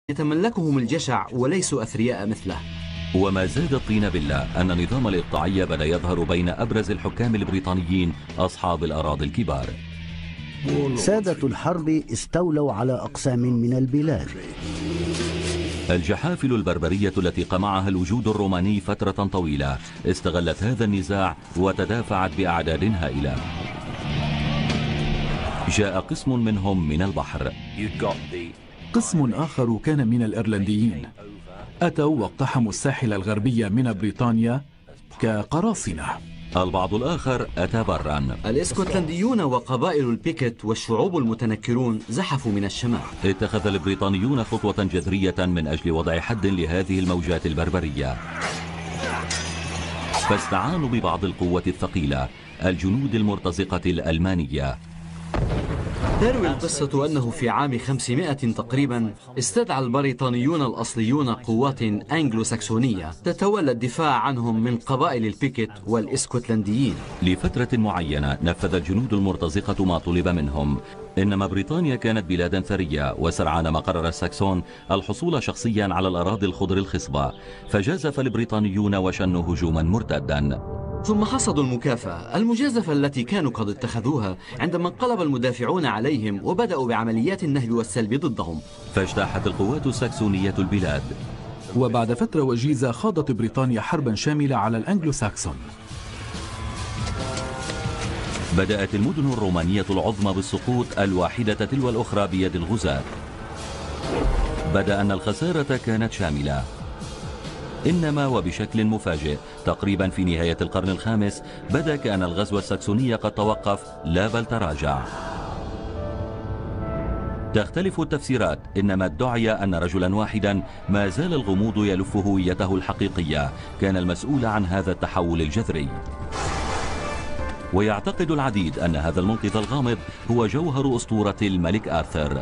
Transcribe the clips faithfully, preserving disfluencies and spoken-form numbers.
يتملكهم الجشع وليسوا أثرياء مثله. وما زاد الطين بلة أن النظام الإقطاعي بدأ يظهر بين أبرز الحكام البريطانيين أصحاب الأراضي الكبار. سادة الحرب استولوا على أقسام من البلاد. الجحافل البربرية التي قمعها الوجود الروماني فترة طويلة استغلت هذا النزاع وتدافعت بأعداد هائلة. جاء قسم منهم من البحر. قسم آخر كان من الإيرلنديين، أتوا واقتحموا الساحل الغربي من بريطانيا كقراصنة. البعض الآخر أتى برا. الإسكتلنديون وقبائل البيكت والشعوب المتنكرون زحفوا من الشمال. اتخذ البريطانيون خطوة جذرية من أجل وضع حد لهذه الموجات البربرية، فاستعانوا ببعض القوة الثقيلة، الجنود المرتزقة الألمانية. تروي القصة أنه في عام خمسمائة تقريبا استدعى البريطانيون الأصليون قوات أنجلو ساكسونية تتولى الدفاع عنهم من قبائل البيكت والإسكتلنديين. لفترة معينة نفذ الجنود المرتزقة ما طلب منهم، إنما بريطانيا كانت بلادا ثرية، وسرعان ما قرر الساكسون الحصول شخصيا على الأراضي الخضر الخصبة، فجازف البريطانيون وشنوا هجوما مرتدا. ثم حصدوا المكافأة المجازفة التي كانوا قد اتخذوها عندما انقلب المدافعون عليهم وبدأوا بعمليات النهب والسلب ضدهم، فاجتاحت القوات الساكسونية البلاد. وبعد فترة وجيزة خاضت بريطانيا حربا شاملة على الأنجلو ساكسون. بدأت المدن الرومانية العظمى بالسقوط الواحدة تلو الأخرى بيد الغزاة. بدأ أن الخسارة كانت شاملة، إنما وبشكل مفاجئ تقريبا في نهاية القرن الخامس بدا كأن الغزو الساكسوني قد توقف لا بل تراجع. تختلف التفسيرات، إنما ادعي أن رجلا واحدا ما زال الغموض يلف هويته الحقيقية كان المسؤول عن هذا التحول الجذري. ويعتقد العديد أن هذا المنقذ الغامض هو جوهر أسطورة الملك آرثر.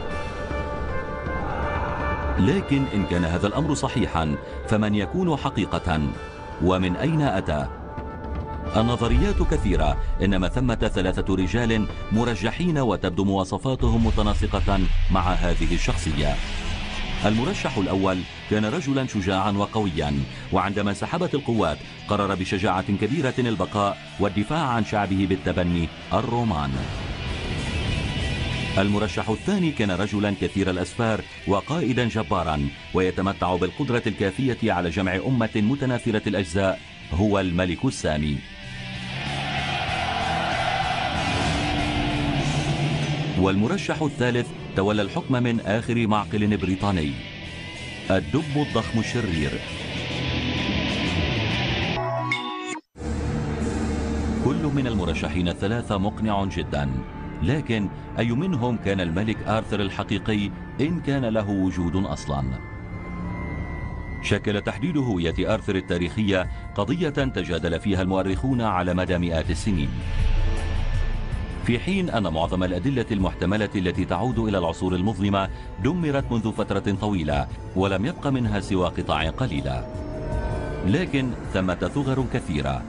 لكن إن كان هذا الأمر صحيحا فمن يكون حقيقة؟ ومن أين أتى؟ النظريات كثيرة، إنما ثمة ثلاثة رجال مرجحين وتبدو مواصفاتهم متناسقة مع هذه الشخصية. المرشح الأول كان رجلا شجاعا وقويا، وعندما سحبت القوات قرر بشجاعة كبيرة البقاء والدفاع عن شعبه بالتبني الرومان. المرشح الثاني كان رجلا كثير الأسفار وقائدا جبارا ويتمتع بالقدرة الكافية على جمع أمة متناثرة الأجزاء، هو الملك السامي. والمرشح الثالث تولى الحكم من آخر معقل بريطاني، الدب الضخم الشرير. كل من المرشحين الثلاثة مقنع جدا، لكن أي منهم كان الملك آرثر الحقيقي إن كان له وجود أصلا؟ شكل تحديد هوية آرثر التاريخية قضية تجادل فيها المؤرخون على مدى مئات السنين، في حين أن معظم الأدلة المحتملة التي تعود إلى العصور المظلمة دمرت منذ فترة طويلة ولم يبق منها سوى قطع قليلة. لكن ثمة ثغر كثيرة.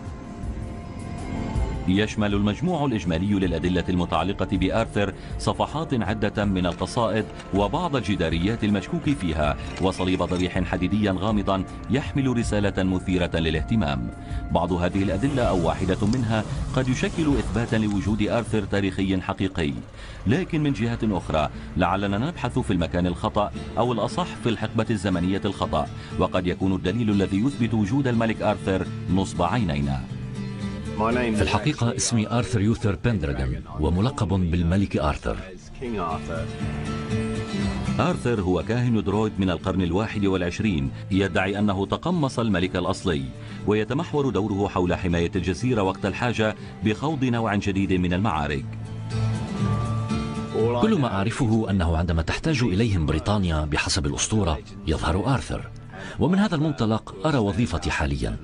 يشمل المجموع الإجمالي للأدلة المتعلقة بآرثر صفحات عدة من القصائد وبعض الجداريات المشكوك فيها وصليب ضريح حديديا غامضا يحمل رسالة مثيرة للاهتمام. بعض هذه الأدلة أو واحدة منها قد يشكل إثباتا لوجود آرثر تاريخي حقيقي، لكن من جهة أخرى لعلنا نبحث في المكان الخطأ، أو الأصح في الحقبة الزمنية الخطأ، وقد يكون الدليل الذي يثبت وجود الملك آرثر نصب عينينا. في الحقيقة اسمي آرثر يوثر بندراغون وملقب بالملك آرثر. آرثر هو كاهن درويد من القرن الواحد والعشرين يدعي أنه تقمص الملك الأصلي، ويتمحور دوره حول حماية الجزيرة وقت الحاجة بخوض نوع جديد من المعارك. كل ما أعرفه أنه عندما تحتاج إليهم بريطانيا بحسب الأسطورة يظهر آرثر، ومن هذا المنطلق أرى وظيفتي حاليا.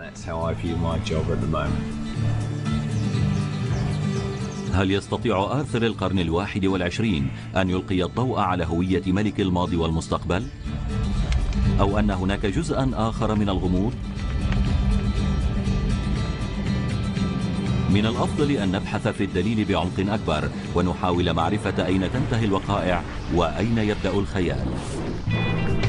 هل يستطيع آرثر القرن الواحد والعشرين أن يلقي الضوء على هوية ملك الماضي والمستقبل؟ أو أن هناك جزءا آخر من الغموض؟ من الأفضل أن نبحث في الدليل بعمق أكبر ونحاول معرفة أين تنتهي الوقائع وأين يبدأ الخيال.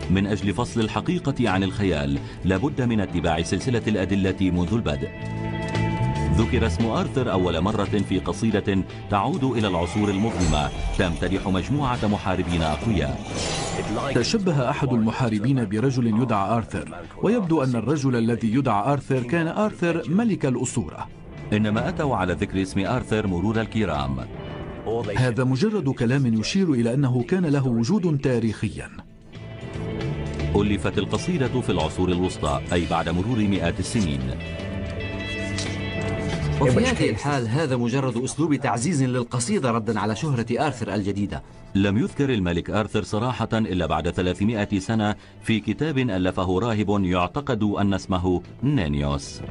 من أجل فصل الحقيقة عن الخيال لابد من اتباع سلسلة الأدلة منذ البدء. ذكر اسم آرثر أول مرة في قصيدة تعود إلى العصور المظلمة تمتدح مجموعة محاربين أقوياء. تشبه أحد المحاربين برجل يدعى آرثر، ويبدو أن الرجل الذي يدعى آرثر كان آرثر ملك الأسطورة. إنما أتوا على ذكر اسم آرثر مرور الكرام. هذا مجرد كلام يشير إلى أنه كان له وجود تاريخيا. ألفت القصيدة في العصور الوسطى، أي بعد مرور مئات السنين. وفي هذه الحال هذا مجرد أسلوب تعزيز للقصيدة ردا على شهرة آرثر الجديدة. لم يذكر الملك آرثر صراحة إلا بعد ثلاثمائة سنة في كتاب ألفه راهب يعتقد أن اسمه نانيوس.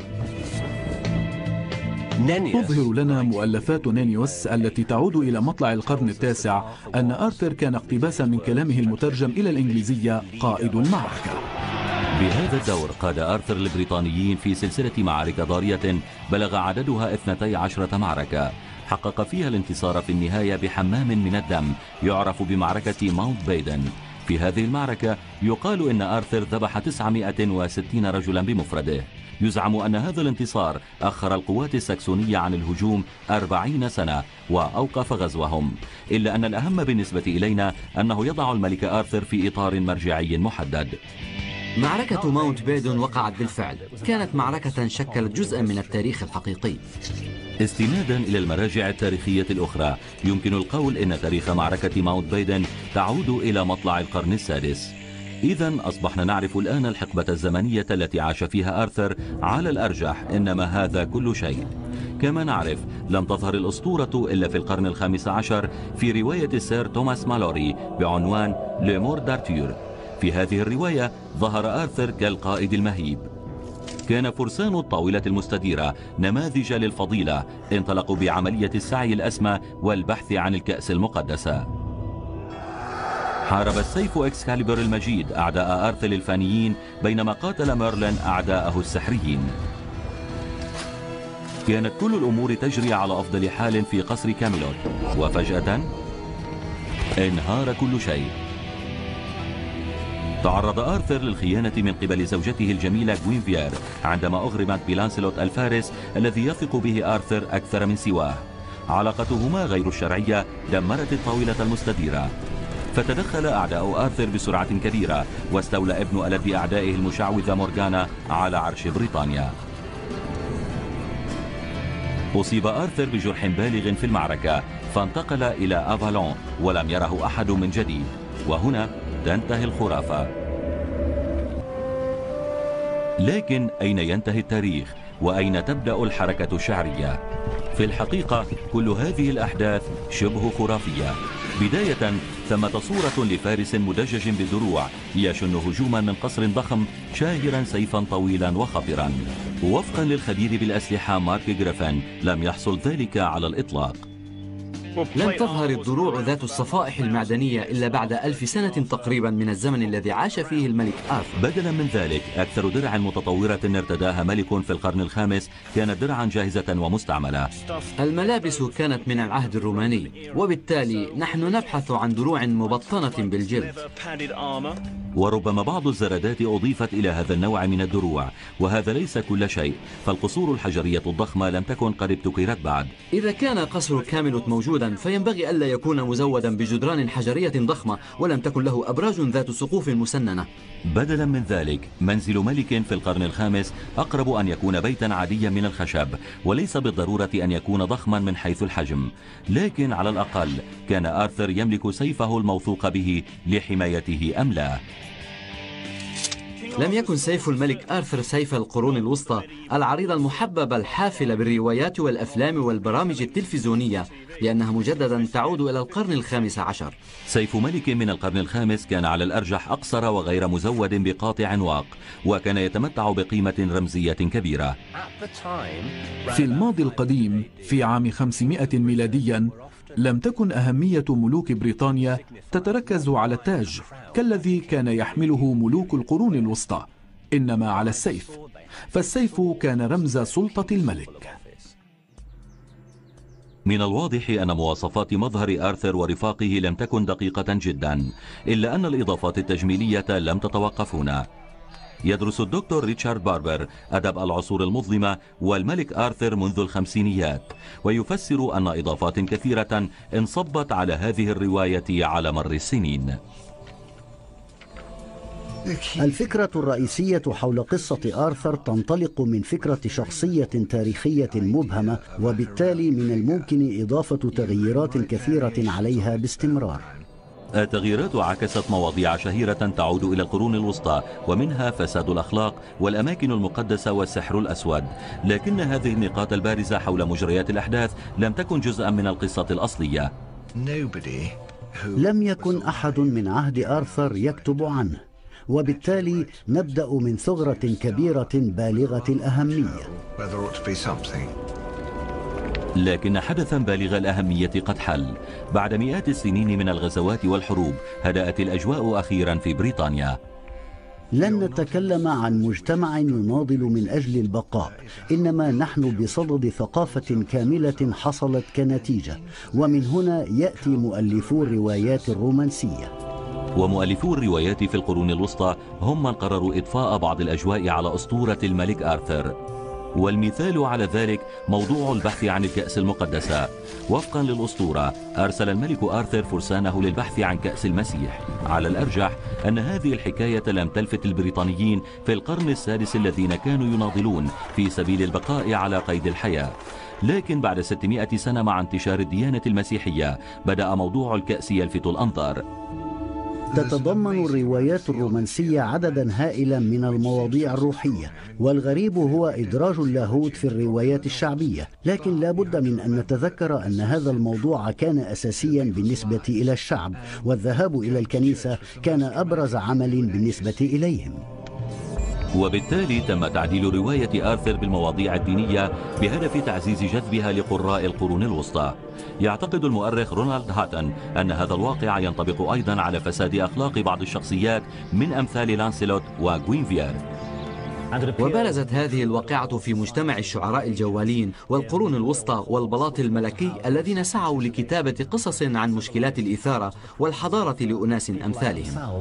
تظهر لنا مؤلفات نانيوس التي تعود إلى مطلع القرن التاسع أن آرثر كان اقتباسا من كلامه المترجم إلى الإنجليزية قائد المعركة. بهذا الدور قاد آرثر البريطانيين في سلسلة معارك ضارية بلغ عددها اثنتي عشرة معركة، حقق فيها الانتصار في النهاية بحمام من الدم يعرف بمعركة ماونت بيدن. في هذه المعركة يقال إن آرثر ذبح تسعمائة وستين رجلا بمفرده. يزعم أن هذا الانتصار أخر القوات السكسونية عن الهجوم أربعين سنة وأوقف غزوهم، إلا أن الأهم بالنسبة إلينا أنه يضع الملك آرثر في إطار مرجعي محدد. معركة ماونت بيدن وقعت بالفعل، كانت معركة شكلت جزءا من التاريخ الحقيقي. استنادا إلى المراجع التاريخية الأخرى يمكن القول إن تاريخ معركة ماونت بيدن تعود إلى مطلع القرن السادس. إذا أصبحنا نعرف الآن الحقبة الزمنية التي عاش فيها آرثر. على الأرجح إنما هذا كل شيء. كما نعرف لم تظهر الأسطورة إلا في القرن الخامس عشر في رواية السير توماس مالوري بعنوان لي مور دارتور. في هذه الرواية ظهر آرثر كالقائد المهيب. كان فرسان الطاولة المستديرة نماذج للفضيلة، انطلقوا بعملية السعي الأسمى والبحث عن الكأس المقدسة. حارب السيف إكسكاليبر المجيد أعداء آرثر الفانيين بينما قاتل ميرلين أعداءه السحريين. كانت كل الأمور تجري على أفضل حال في قصر كاميلوت، وفجأة انهار كل شيء. تعرض آرثر للخيانة من قبل زوجته الجميلة غوينفيير عندما أغرمت بلانسلوت الفارس الذي يثق به آرثر أكثر من سواه. علاقتهما غير الشرعية دمرت الطاولة المستديرة، فتدخل أعداء آرثر بسرعة كبيرة واستولى ابن ألد أعدائه المشعوذة مورغانا على عرش بريطانيا. أصيب آرثر بجرح بالغ في المعركة فانتقل إلى أفالون ولم يره أحد من جديد. وهنا تنتهي الخرافة. لكن أين ينتهي التاريخ؟ وأين تبدأ الحركة الشعرية؟ في الحقيقة كل هذه الأحداث شبه خرافية. بداية ثمة صورة لفارس مدجج بالدروع يشن هجوما من قصر ضخم شاهرا سيفا طويلا وخطرا. وفقا للخبير بالأسلحة مارك جريفن لم يحصل ذلك على الإطلاق. لم تظهر الضروع ذات الصفائح المعدنية إلا بعد ألف سنة تقريبا من الزمن الذي عاش فيه الملك آرثر. بدلا من ذلك أكثر درع متطورة ارتداها ملك في القرن الخامس كانت درعا جاهزة ومستعملة. الملابس كانت من العهد الروماني، وبالتالي نحن نبحث عن دروع مبطنة بالجلد. وربما بعض الزرادات أضيفت إلى هذا النوع من الدروع، وهذا ليس كل شيء، فالقصور الحجرية الضخمة لم تكن قد ابتكرت بعد. إذا كان قصر كاميلوت موجودا فينبغي ألا يكون مزودا بجدران حجرية ضخمة ولم تكن له أبراج ذات سقوف مسننة. بدلا من ذلك منزل ملك في القرن الخامس أقرب أن يكون بيتا عاديا من الخشب، وليس بالضرورة أن يكون ضخما من حيث الحجم، لكن على الأقل كان آرثر يملك سيفه الموثوق به لحمايته أم لا. لم يكن سيف الملك آرثر سيف القرون الوسطى العريضة المحببة الحافلة بالروايات والأفلام والبرامج التلفزيونية، لأنها مجددا تعود إلى القرن الخامس عشر. سيف ملك من القرن الخامس كان على الأرجح أقصر وغير مزود بقاطع عنواق، وكان يتمتع بقيمة رمزية كبيرة. في الماضي القديم في عام خمسمائة ميلاديا لم تكن أهمية ملوك بريطانيا تتركز على التاج كالذي كان يحمله ملوك القرون الوسطى، إنما على السيف، فالسيف كان رمز سلطة الملك. من الواضح أن مواصفات مظهر آرثر ورفاقه لم تكن دقيقة جدا، إلا أن الإضافات التجميلية لم تتوقف هنا. يدرس الدكتور ريتشارد باربر أدب العصور المظلمة والملك آرثر منذ الخمسينيات، ويفسر أن إضافات كثيرة انصبت على هذه الرواية على مر السنين. الفكرة الرئيسية حول قصة آرثر تنطلق من فكرة شخصية تاريخية مبهمة، وبالتالي من الممكن إضافة تغييرات كثيرة عليها باستمرار. التغييرات عكست مواضيع شهيرة تعود إلى القرون الوسطى، ومنها فساد الأخلاق والأماكن المقدسة والسحر الأسود، لكن هذه النقاط البارزة حول مجريات الأحداث لم تكن جزءا من القصة الأصلية. لم يكن أحد من عهد آرثر يكتب عنه، وبالتالي نبدأ من ثغرة كبيرة بالغة الأهمية. لكن حدثا بالغ الأهمية قد حل. بعد مئات السنين من الغزوات والحروب هدأت الأجواء أخيرا في بريطانيا. لن نتكلم عن مجتمع يناضل من أجل البقاء، إنما نحن بصدد ثقافة كاملة حصلت كنتيجة، ومن هنا يأتي مؤلفو الروايات الرومانسية. ومؤلفو الروايات في القرون الوسطى هم من قرروا إضفاء بعض الأجواء على أسطورة الملك آرثر، والمثال على ذلك موضوع البحث عن الكأس المقدسة. وفقا للأسطورة أرسل الملك آرثر فرسانه للبحث عن كأس المسيح. على الأرجح أن هذه الحكاية لم تلفت البريطانيين في القرن السادس الذين كانوا يناضلون في سبيل البقاء على قيد الحياة، لكن بعد ستمائة سنة مع انتشار الديانة المسيحية بدأ موضوع الكأس يلفت الأنظار. تتضمن الروايات الرومانسية عددا هائلا من المواضيع الروحية، والغريب هو إدراج اللاهوت في الروايات الشعبية، لكن لا بد من أن نتذكر أن هذا الموضوع كان أساسيا بالنسبة إلى الشعب، والذهاب إلى الكنيسة كان أبرز عمل بالنسبة إليهم. وبالتالي تم تعديل رواية آرثر بالمواضيع الدينية بهدف تعزيز جذبها لقراء القرون الوسطى. يعتقد المؤرخ رونالد هاتن أن هذا الواقع ينطبق أيضا على فساد أخلاق بعض الشخصيات من أمثال لانسيلوت وغوينفير. وبرزت هذه الواقعة في مجتمع الشعراء الجوالين والقرون الوسطى والبلاط الملكي الذين سعوا لكتابة قصص عن مشكلات الإثارة والحضارة لأناس أمثالهم.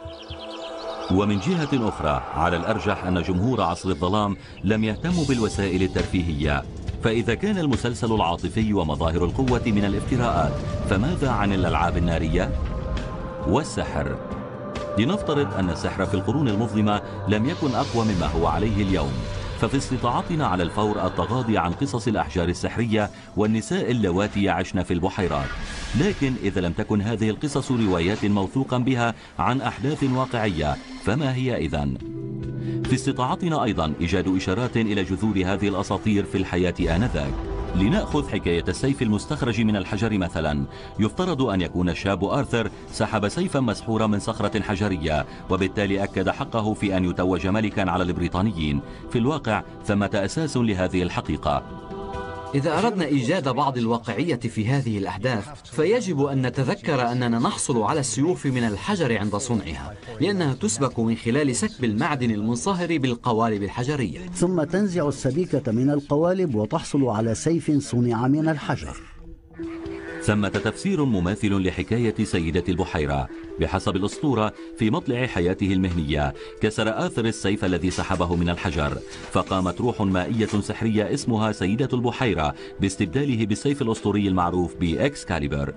ومن جهة أخرى على الأرجح أن جمهور عصر الظلام لم يهتموا بالوسائل الترفيهية، فإذا كان المسلسل العاطفي ومظاهر القوة من الافتراءات، فماذا عن الألعاب النارية والسحر؟ لنفترض أن السحر في القرون المظلمة لم يكن أقوى مما هو عليه اليوم، ففي استطاعتنا على الفور التغاضي عن قصص الأحجار السحرية والنساء اللواتي يعشن في البحيرات. لكن إذا لم تكن هذه القصص روايات موثوقا بها عن أحداث واقعية، فما هي إذن؟ في استطاعتنا أيضا إيجاد إشارات إلى جذور هذه الأساطير في الحياة آنذاك. لنأخذ حكاية السيف المستخرج من الحجر مثلا. يفترض أن يكون الشاب آرثر سحب سيفا مسحورا من صخرة حجرية، وبالتالي أكد حقه في أن يتوج ملكا على البريطانيين. في الواقع ثمة أساس لهذه الحقيقة. إذا أردنا إيجاد بعض الواقعية في هذه الأحداث، فيجب أن نتذكر أننا نحصل على السيوف من الحجر عند صنعها، لأنها تسبك من خلال سكب المعدن المنصهر بالقوالب الحجرية، ثم تنزع السبيكة من القوالب وتحصل على سيف صنع من الحجر. ثمة تفسير مماثل لحكاية سيدة البحيرة. بحسب الأسطورة في مطلع حياته المهنية كسر آرثر السيف الذي سحبه من الحجر، فقامت روح مائية سحرية اسمها سيدة البحيرة باستبداله بالسيف الأسطوري المعروف بإكسكاليبر.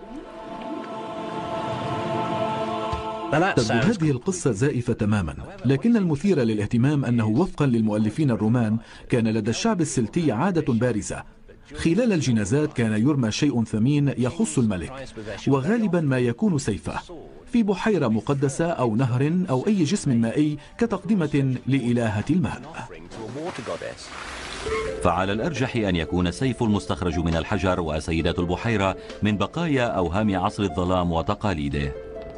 تبدو هذه القصة زائفة تماما، لكن المثير للاهتمام أنه وفقا للمؤلفين الرومان كان لدى الشعب السلتي عادة بارزة. خلال الجنازات كان يرمى شيء ثمين يخص الملك، وغالبا ما يكون سيفه، في بحيرة مقدسة أو نهر أو أي جسم مائي كتقدمة لإلهة الماء. فعلى الأرجح أن يكون السيف المستخرج من الحجر وسيدة البحيرة من بقايا أوهام عصر الظلام وتقاليده.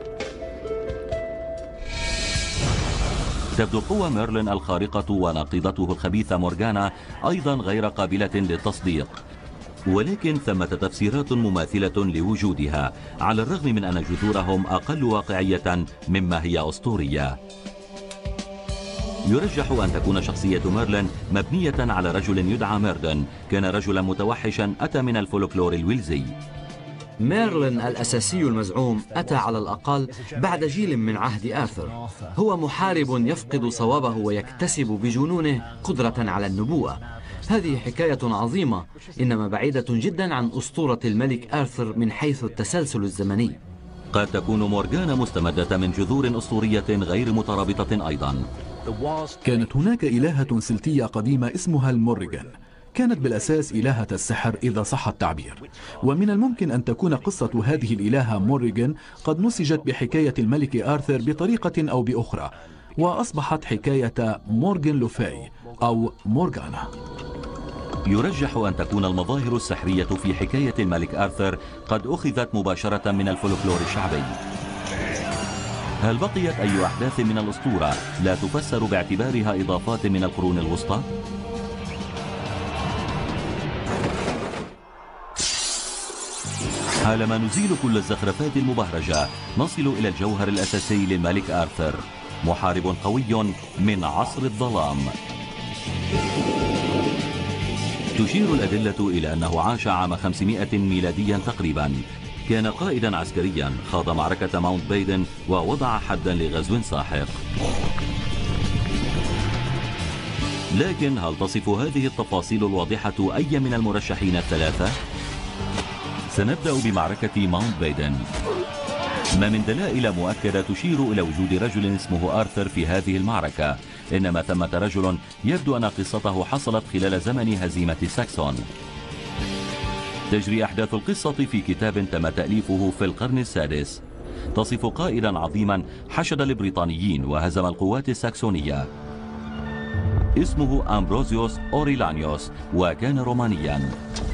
تبدو قوى ميرلين الخارقة وناقضته الخبيثة مورغانا أيضا غير قابلة للتصديق، ولكن ثمة تفسيرات مماثلة لوجودها، على الرغم من أن جذورهم أقل واقعية مما هي أسطورية. يرجح أن تكون شخصية ميرلين مبنية على رجل يدعى ميردن، كان رجلا متوحشا أتى من الفولكلور الويلزي. ميرلين الأساسي المزعوم أتى على الأقل بعد جيل من عهد آرثر. هو محارب يفقد صوابه ويكتسب بجنونه قدرة على النبوءة. هذه حكاية عظيمة، إنما بعيدة جدا عن أسطورة الملك آرثر من حيث التسلسل الزمني. قد تكون مورغانا مستمدة من جذور أسطورية غير مترابطة أيضا. كانت هناك إلهة سلتية قديمة اسمها الموريغان، كانت بالأساس إلهة السحر إذا صح التعبير، ومن الممكن أن تكون قصة هذه الإلهة موريغان قد نسجت بحكاية الملك آرثر بطريقة أو بأخرى، وأصبحت حكاية مورغان لوفاي أو مورغانا. يرجح أن تكون المظاهر السحرية في حكاية الملك آرثر قد أخذت مباشرة من الفولكلور الشعبي. هل بقيت أي أحداث من الأسطورة لا تفسر باعتبارها إضافات من القرون الوسطى؟ حالما نزيل كل الزخرفات المبهرجة نصل إلى الجوهر الأساسي للملك آرثر، محارب قوي من عصر الظلام. تشير الأدلة إلى أنه عاش عام خمسمائة ميلاديا تقريبا. كان قائدا عسكريا خاض معركة ماونت بيدن ووضع حدا لغزو ساحق. لكن هل تصف هذه التفاصيل الواضحة أي من المرشحين الثلاثة؟ سنبدأ بمعركة ماونت بيدن. ما من دلائل مؤكدة تشير إلى وجود رجل اسمه آرثر في هذه المعركة، إنما ثمة رجل يبدو أن قصته حصلت خلال زمن هزيمة ساكسون. تجري أحداث القصة في كتاب تم تأليفه في القرن السادس. تصف قائدا عظيما حشد البريطانيين وهزم القوات الساكسونية. اسمه أمبروزيوس أوريلانيوس وكان رومانيا.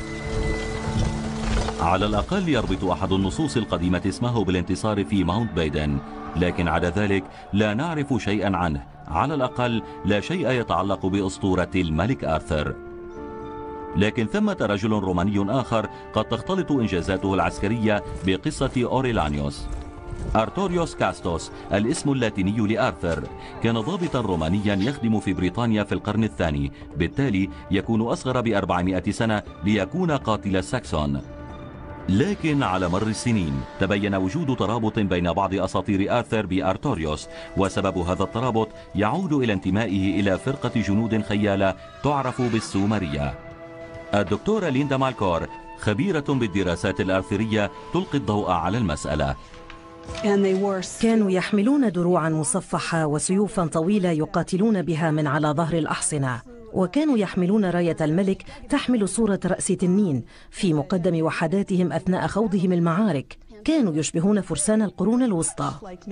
على الأقل يربط أحد النصوص القديمة اسمه بالانتصار في ماونت بيدن، لكن عدا ذلك لا نعرف شيئا عنه، على الأقل لا شيء يتعلق بأسطورة الملك آرثر. لكن ثمة رجل روماني آخر قد تختلط إنجازاته العسكرية بقصة أوريلانيوس. أرتوريوس كاستوس الاسم اللاتيني لآرثر، كان ضابطا رومانيا يخدم في بريطانيا في القرن الثاني، بالتالي يكون أصغر بأربعمائة سنة ليكون قاتل ساكسون. لكن على مر السنين تبين وجود ترابط بين بعض أساطير آرثر بأرتوريوس، وسبب هذا الترابط يعود إلى انتمائه إلى فرقة جنود خيالة تعرف بالسومرية. الدكتورة ليندا مالكور خبيرة بالدراسات الآرثرية تلقي الضوء على المسألة. كانوا يحملون دروعا مصفحة وسيوفا طويلة يقاتلون بها من على ظهر الأحصنة، وكانوا يحملون راية الملك تحمل صورة رأس تنين في مقدم وحداتهم أثناء خوضهم المعارك. كانوا يشبهون فرسان القرون الوسطى.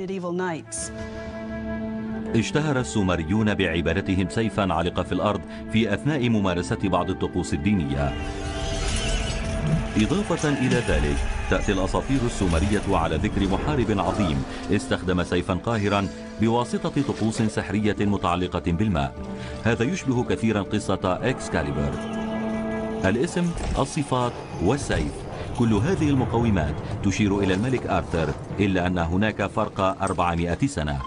اشتهر السومريون بعبادتهم سيفا علق في الأرض في أثناء ممارسة بعض الطقوس الدينية. إضافة إلى ذلك تأتي الأساطير السومرية على ذكر محارب عظيم استخدم سيفا قاهرا بواسطة طقوس سحرية متعلقة بالماء. هذا يشبه كثيرا قصة إكسكاليبر. الاسم، الصفات والسيف، كل هذه المقومات تشير إلى الملك آرثر، إلا أن هناك فرق أربعمائة سنة.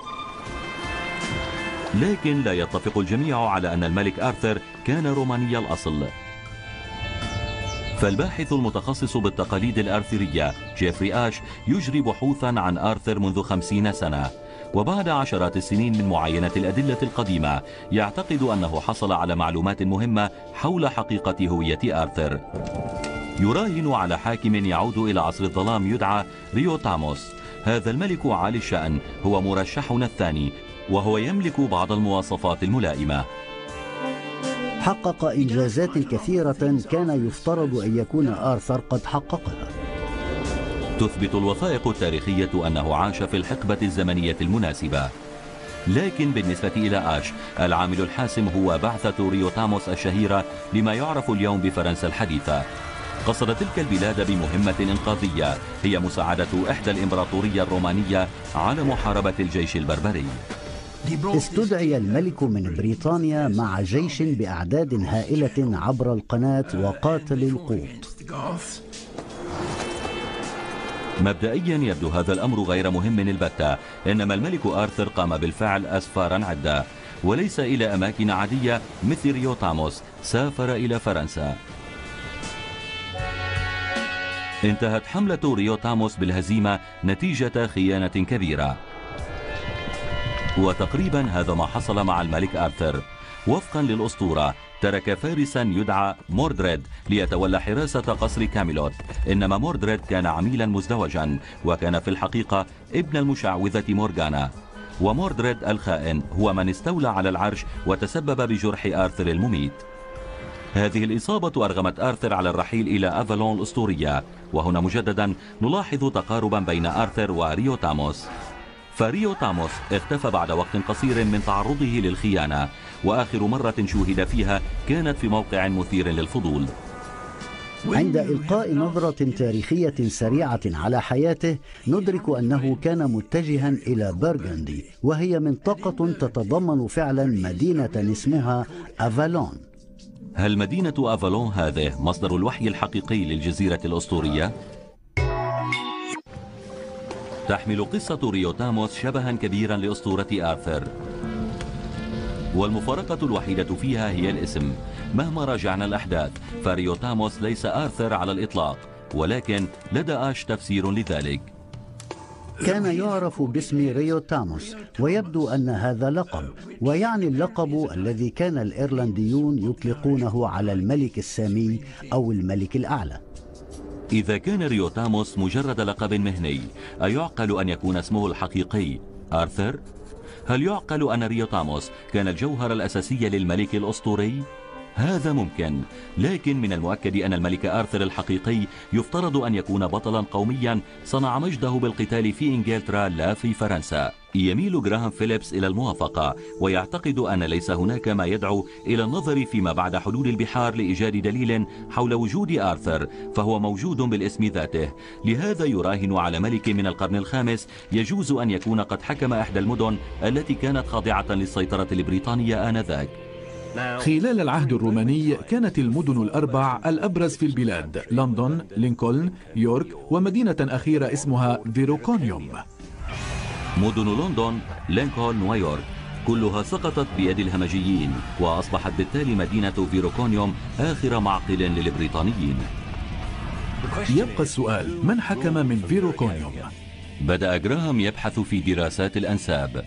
لكن لا يتفق الجميع على أن الملك آرثر كان روماني الأصل. فالباحث المتخصص بالتقاليد الآرثرية جيفري آش يجري بحوثا عن آرثر منذ خمسين سنة، وبعد عشرات السنين من معاينة الأدلة القديمة يعتقد أنه حصل على معلومات مهمة حول حقيقة هوية آرثر. يراهن على حاكم يعود إلى عصر الظلام يدعى ريوتاموس. هذا الملك عالي الشأن هو مرشحنا الثاني، وهو يملك بعض المواصفات الملائمة. حقق إنجازات كثيرة كان يفترض أن يكون آرثر قد حققها. تثبت الوثائق التاريخية أنه عاش في الحقبة الزمنية المناسبة. لكن بالنسبة إلى آش العامل الحاسم هو بعثة ريوتاموس الشهيرة لما يعرف اليوم بفرنسا الحديثة. قصد تلك البلاد بمهمة إنقاذية هي مساعدة إحدى الإمبراطورية الرومانية على محاربة الجيش البربري. استدعي الملك من بريطانيا مع جيش بأعداد هائلة عبر القناة وقاتل القوط. مبدئيا يبدو هذا الأمر غير مهم البتة، إنما الملك آرثر قام بالفعل أسفارا عدة. وليس إلى أماكن عادية مثل ريوتاموس، سافر إلى فرنسا. انتهت حملة ريوتاموس بالهزيمة نتيجة خيانة كبيرة، وتقريبا هذا ما حصل مع الملك آرثر. وفقا للأسطورة ترك فارسا يدعى موردريد ليتولى حراسة قصر كاميلوت، إنما موردريد كان عميلا مزدوجا وكان في الحقيقة ابن المشعوذة مورغانا، وموردريد الخائن هو من استولى على العرش وتسبب بجرح آرثر المميت. هذه الإصابة أرغمت آرثر على الرحيل إلى أفالون الأسطورية، وهنا مجددا نلاحظ تقاربا بين آرثر وريوتاموس. فريوتاموس اختفى بعد وقت قصير من تعرضه للخيانة، وآخر مرة شوهد فيها كانت في موقع مثير للفضول. عند إلقاء نظرة تاريخية سريعة على حياته ندرك أنه كان متجها إلى برغندي، وهي منطقة تتضمن فعلا مدينة اسمها أفالون. هل مدينة أفالون هذه مصدر الوحي الحقيقي للجزيرة الأسطورية؟ تحمل قصة ريوتاموس شبها كبيرا لأسطورة آرثر، والمفارقة الوحيدة فيها هي الاسم. مهما راجعنا الأحداث فريوتاموس ليس آرثر على الإطلاق، ولكن لدى آش تفسير لذلك. كان يعرف باسم ريوتاموس، ويبدو أن هذا لقب، ويعني اللقب الذي كان الإيرلنديون يطلقونه على الملك السامي أو الملك الأعلى. إذا كان ريوتاموس مجرد لقب مهني، أيعقل أن يكون اسمه الحقيقي آرثر؟ هل يعقل أن ريوتاموس كان الجوهر الأساسي للملك الأسطوري؟ هذا ممكن، لكن من المؤكد أن الملك آرثر الحقيقي يفترض أن يكون بطلا قوميا صنع مجده بالقتال في إنجلترا لا في فرنسا. يميل جراهام فيليبس إلى الموافقة، ويعتقد أن ليس هناك ما يدعو إلى النظر فيما بعد حلول البحار لإيجاد دليل حول وجود آرثر، فهو موجود بالاسم ذاته. لهذا يراهن على ملك من القرن الخامس يجوز أن يكون قد حكم إحدى المدن التي كانت خاضعة للسيطرة البريطانية آنذاك. خلال العهد الروماني كانت المدن الأربع الأبرز في البلاد: لندن، لينكولن، يورك، ومدينة أخيرة اسمها فيروكونيوم. مدن لندن، لينكولن ويورك كلها سقطت بيد الهمجيين، وأصبحت بالتالي مدينة فيروكونيوم آخر معقل للبريطانيين. يبقى السؤال: من حكم من فيروكونيوم؟ بدأ جراهام يبحث في دراسات الأنساب.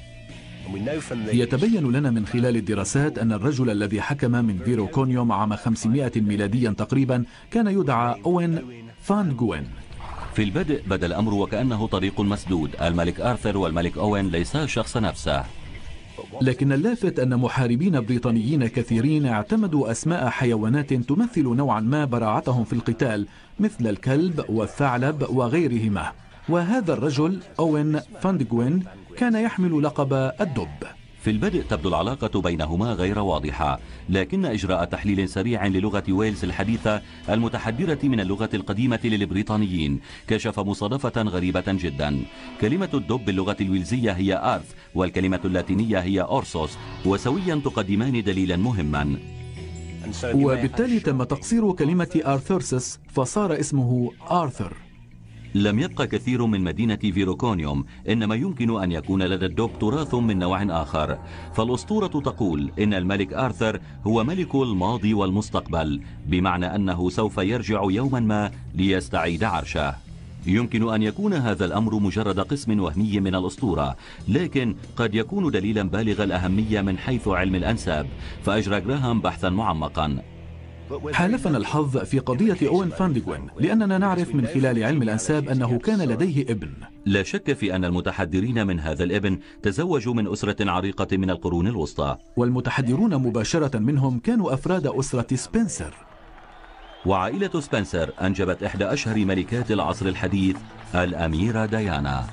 يتبين لنا من خلال الدراسات أن الرجل الذي حكم من فيروكونيوم عام خمسمائة ميلاديا تقريبا كان يدعى أوين فان جوين. في البدء بدا الأمر وكأنه طريق مسدود، الملك آرثر والملك أوين ليسا الشخص نفسه. لكن اللافت أن محاربين بريطانيين كثيرين اعتمدوا أسماء حيوانات تمثل نوعا ما براعتهم في القتال، مثل الكلب والثعلب وغيرهما. وهذا الرجل أوين فاندجوين كان يحمل لقب الدب. في البدء تبدو العلاقة بينهما غير واضحة، لكن إجراء تحليل سريع للغة ويلز الحديثة المتحدرة من اللغة القديمة للبريطانيين كشف مصادفة غريبة جدا. كلمة الدب باللغة الويلزية هي آرث، والكلمة اللاتينية هي أورسوس، وسويا تقدمان دليلا مهما. وبالتالي تم تقصير كلمة آرثورسس فصار اسمه آرثر. لم يبقى كثير من مدينة فيروكونيوم، إنما يمكن أن يكون لدى الدب تراث من نوع آخر. فالأسطورة تقول إن الملك آرثر هو ملك الماضي والمستقبل، بمعنى أنه سوف يرجع يوما ما ليستعيد عرشه. يمكن أن يكون هذا الأمر مجرد قسم وهمي من الأسطورة، لكن قد يكون دليلا بالغ الأهمية من حيث علم الأنساب. فأجرى جراهام بحثا معمقا. حالفنا الحظ في قضية أوين فاندجوين، لأننا نعرف من خلال علم الأنساب أنه كان لديه ابن. لا شك في أن المتحدرين من هذا الابن تزوجوا من أسرة عريقة من القرون الوسطى، والمتحدرون مباشرة منهم كانوا أفراد أسرة سبنسر. وعائلة سبنسر أنجبت إحدى أشهر ملكات العصر الحديث، الأميرة ديانا.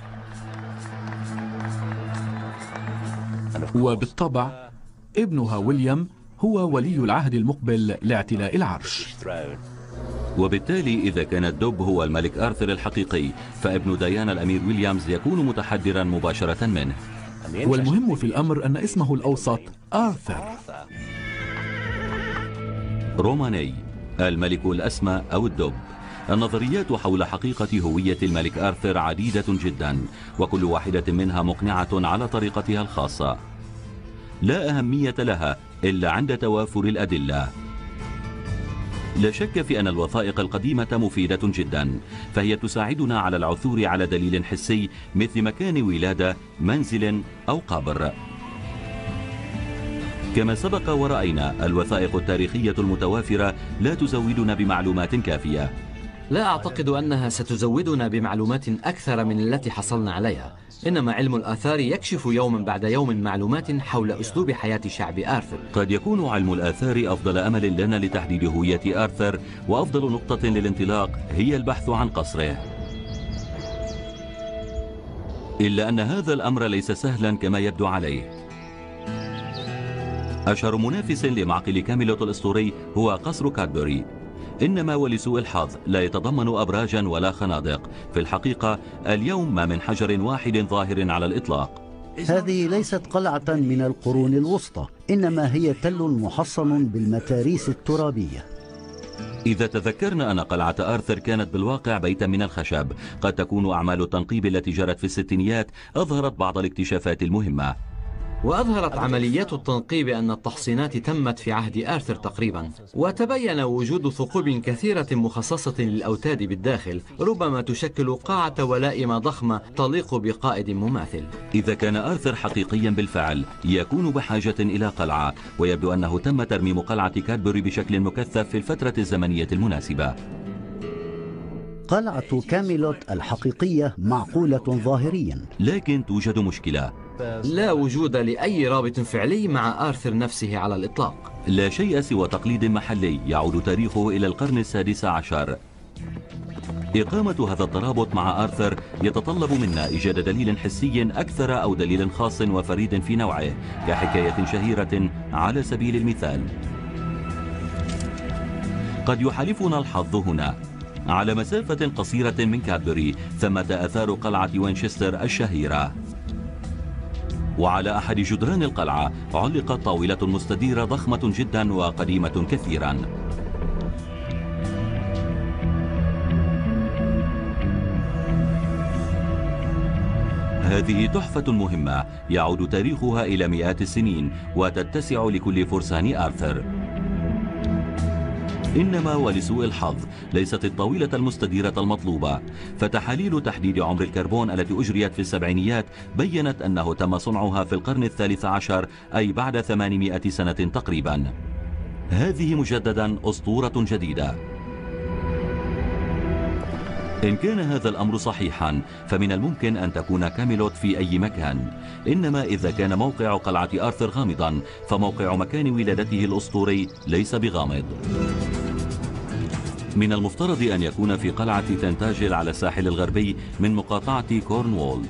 وبالطبع ابنها ويليام هو ولي العهد المقبل لاعتلاء العرش. وبالتالي إذا كان الدب هو الملك آرثر الحقيقي، فابن ديانا الأمير ويليامز يكون متحدرا مباشرة منه. والمهم في الأمر أن اسمه الأوسط آرثر. روماني، الملك الأسمى أو الدب. النظريات حول حقيقة هوية الملك آرثر عديدة جدا، وكل واحدة منها مقنعة على طريقتها الخاصة. لا أهمية لها إلا عند توافر الأدلة. لا شك في أن الوثائق القديمة مفيدة جدا، فهي تساعدنا على العثور على دليل حسي مثل مكان ولادة، منزل أو قبر. كما سبق ورأينا، الوثائق التاريخية المتوافرة لا تزودنا بمعلومات كافية. لا أعتقد أنها ستزودنا بمعلومات أكثر من التي حصلنا عليها، إنما علم الآثار يكشف يوما بعد يوم معلومات حول أسلوب حياة شعب آرثر. قد يكون علم الآثار أفضل أمل لنا لتحديد هوية آرثر، وأفضل نقطة للانطلاق هي البحث عن قصره. إلا أن هذا الأمر ليس سهلا كما يبدو عليه. أشهر منافس لمعقل كاميلوت الأسطوري هو قصر كادبري، إنما ولسوء الحظ لا يتضمن أبراجا ولا خنادق. في الحقيقة اليوم ما من حجر واحد ظاهر على الإطلاق. هذه ليست قلعة من القرون الوسطى، إنما هي تل محصن بالمتاريس الترابية. إذا تذكرنا أن قلعة آرثر كانت بالواقع بيتا من الخشب، قد تكون أعمال التنقيب التي جرت في الستينيات أظهرت بعض الاكتشافات المهمة. وأظهرت عمليات التنقيب أن التحصينات تمت في عهد آرثر تقريبا، وتبين وجود ثقوب كثيرة مخصصة للأوتاد بالداخل، ربما تشكل قاعة ولائم ضخمة تليق بقائد مماثل. إذا كان آرثر حقيقيا بالفعل، يكون بحاجة إلى قلعة، ويبدو أنه تم ترميم قلعة كادبري بشكل مكثف في الفترة الزمنية المناسبة. قلعة كاميلوت الحقيقية معقولة ظاهريا، لكن توجد مشكلة. لا وجود لأي رابط فعلي مع آرثر نفسه على الإطلاق. لا شيء سوى تقليد محلي يعود تاريخه إلى القرن السادس عشر. إقامة هذا الترابط مع آرثر يتطلب منا إيجاد دليل حسي أكثر أو دليل خاص وفريد في نوعه، كحكاية شهيرة على سبيل المثال. قد يحالفنا الحظ هنا. على مسافة قصيرة من كادبري ثمة آثار قلعة وينشستر الشهيرة، وعلى أحد جدران القلعة علقت طاولة مستديرة ضخمة جدا وقديمة كثيرا. هذه تحفة مهمة يعود تاريخها إلى مئات السنين، وتتسع لكل فرسان آرثر. إنما ولسوء الحظ ليست الطاولة المستديرة المطلوبة، فتحاليل تحديد عمر الكربون التي أجريت في السبعينيات بيّنت أنه تم صنعها في القرن الثالث عشر، أي بعد ثمانمائة سنة تقريبا. هذه مجددا أسطورة جديدة. إن كان هذا الأمر صحيحا، فمن الممكن أن تكون كاميلوت في أي مكان. إنما إذا كان موقع قلعة آرثر غامضا، فموقع مكان ولادته الأسطوري ليس بغامض. من المفترض أن يكون في قلعة تنتاجل على الساحل الغربي من مقاطعة كورنوول.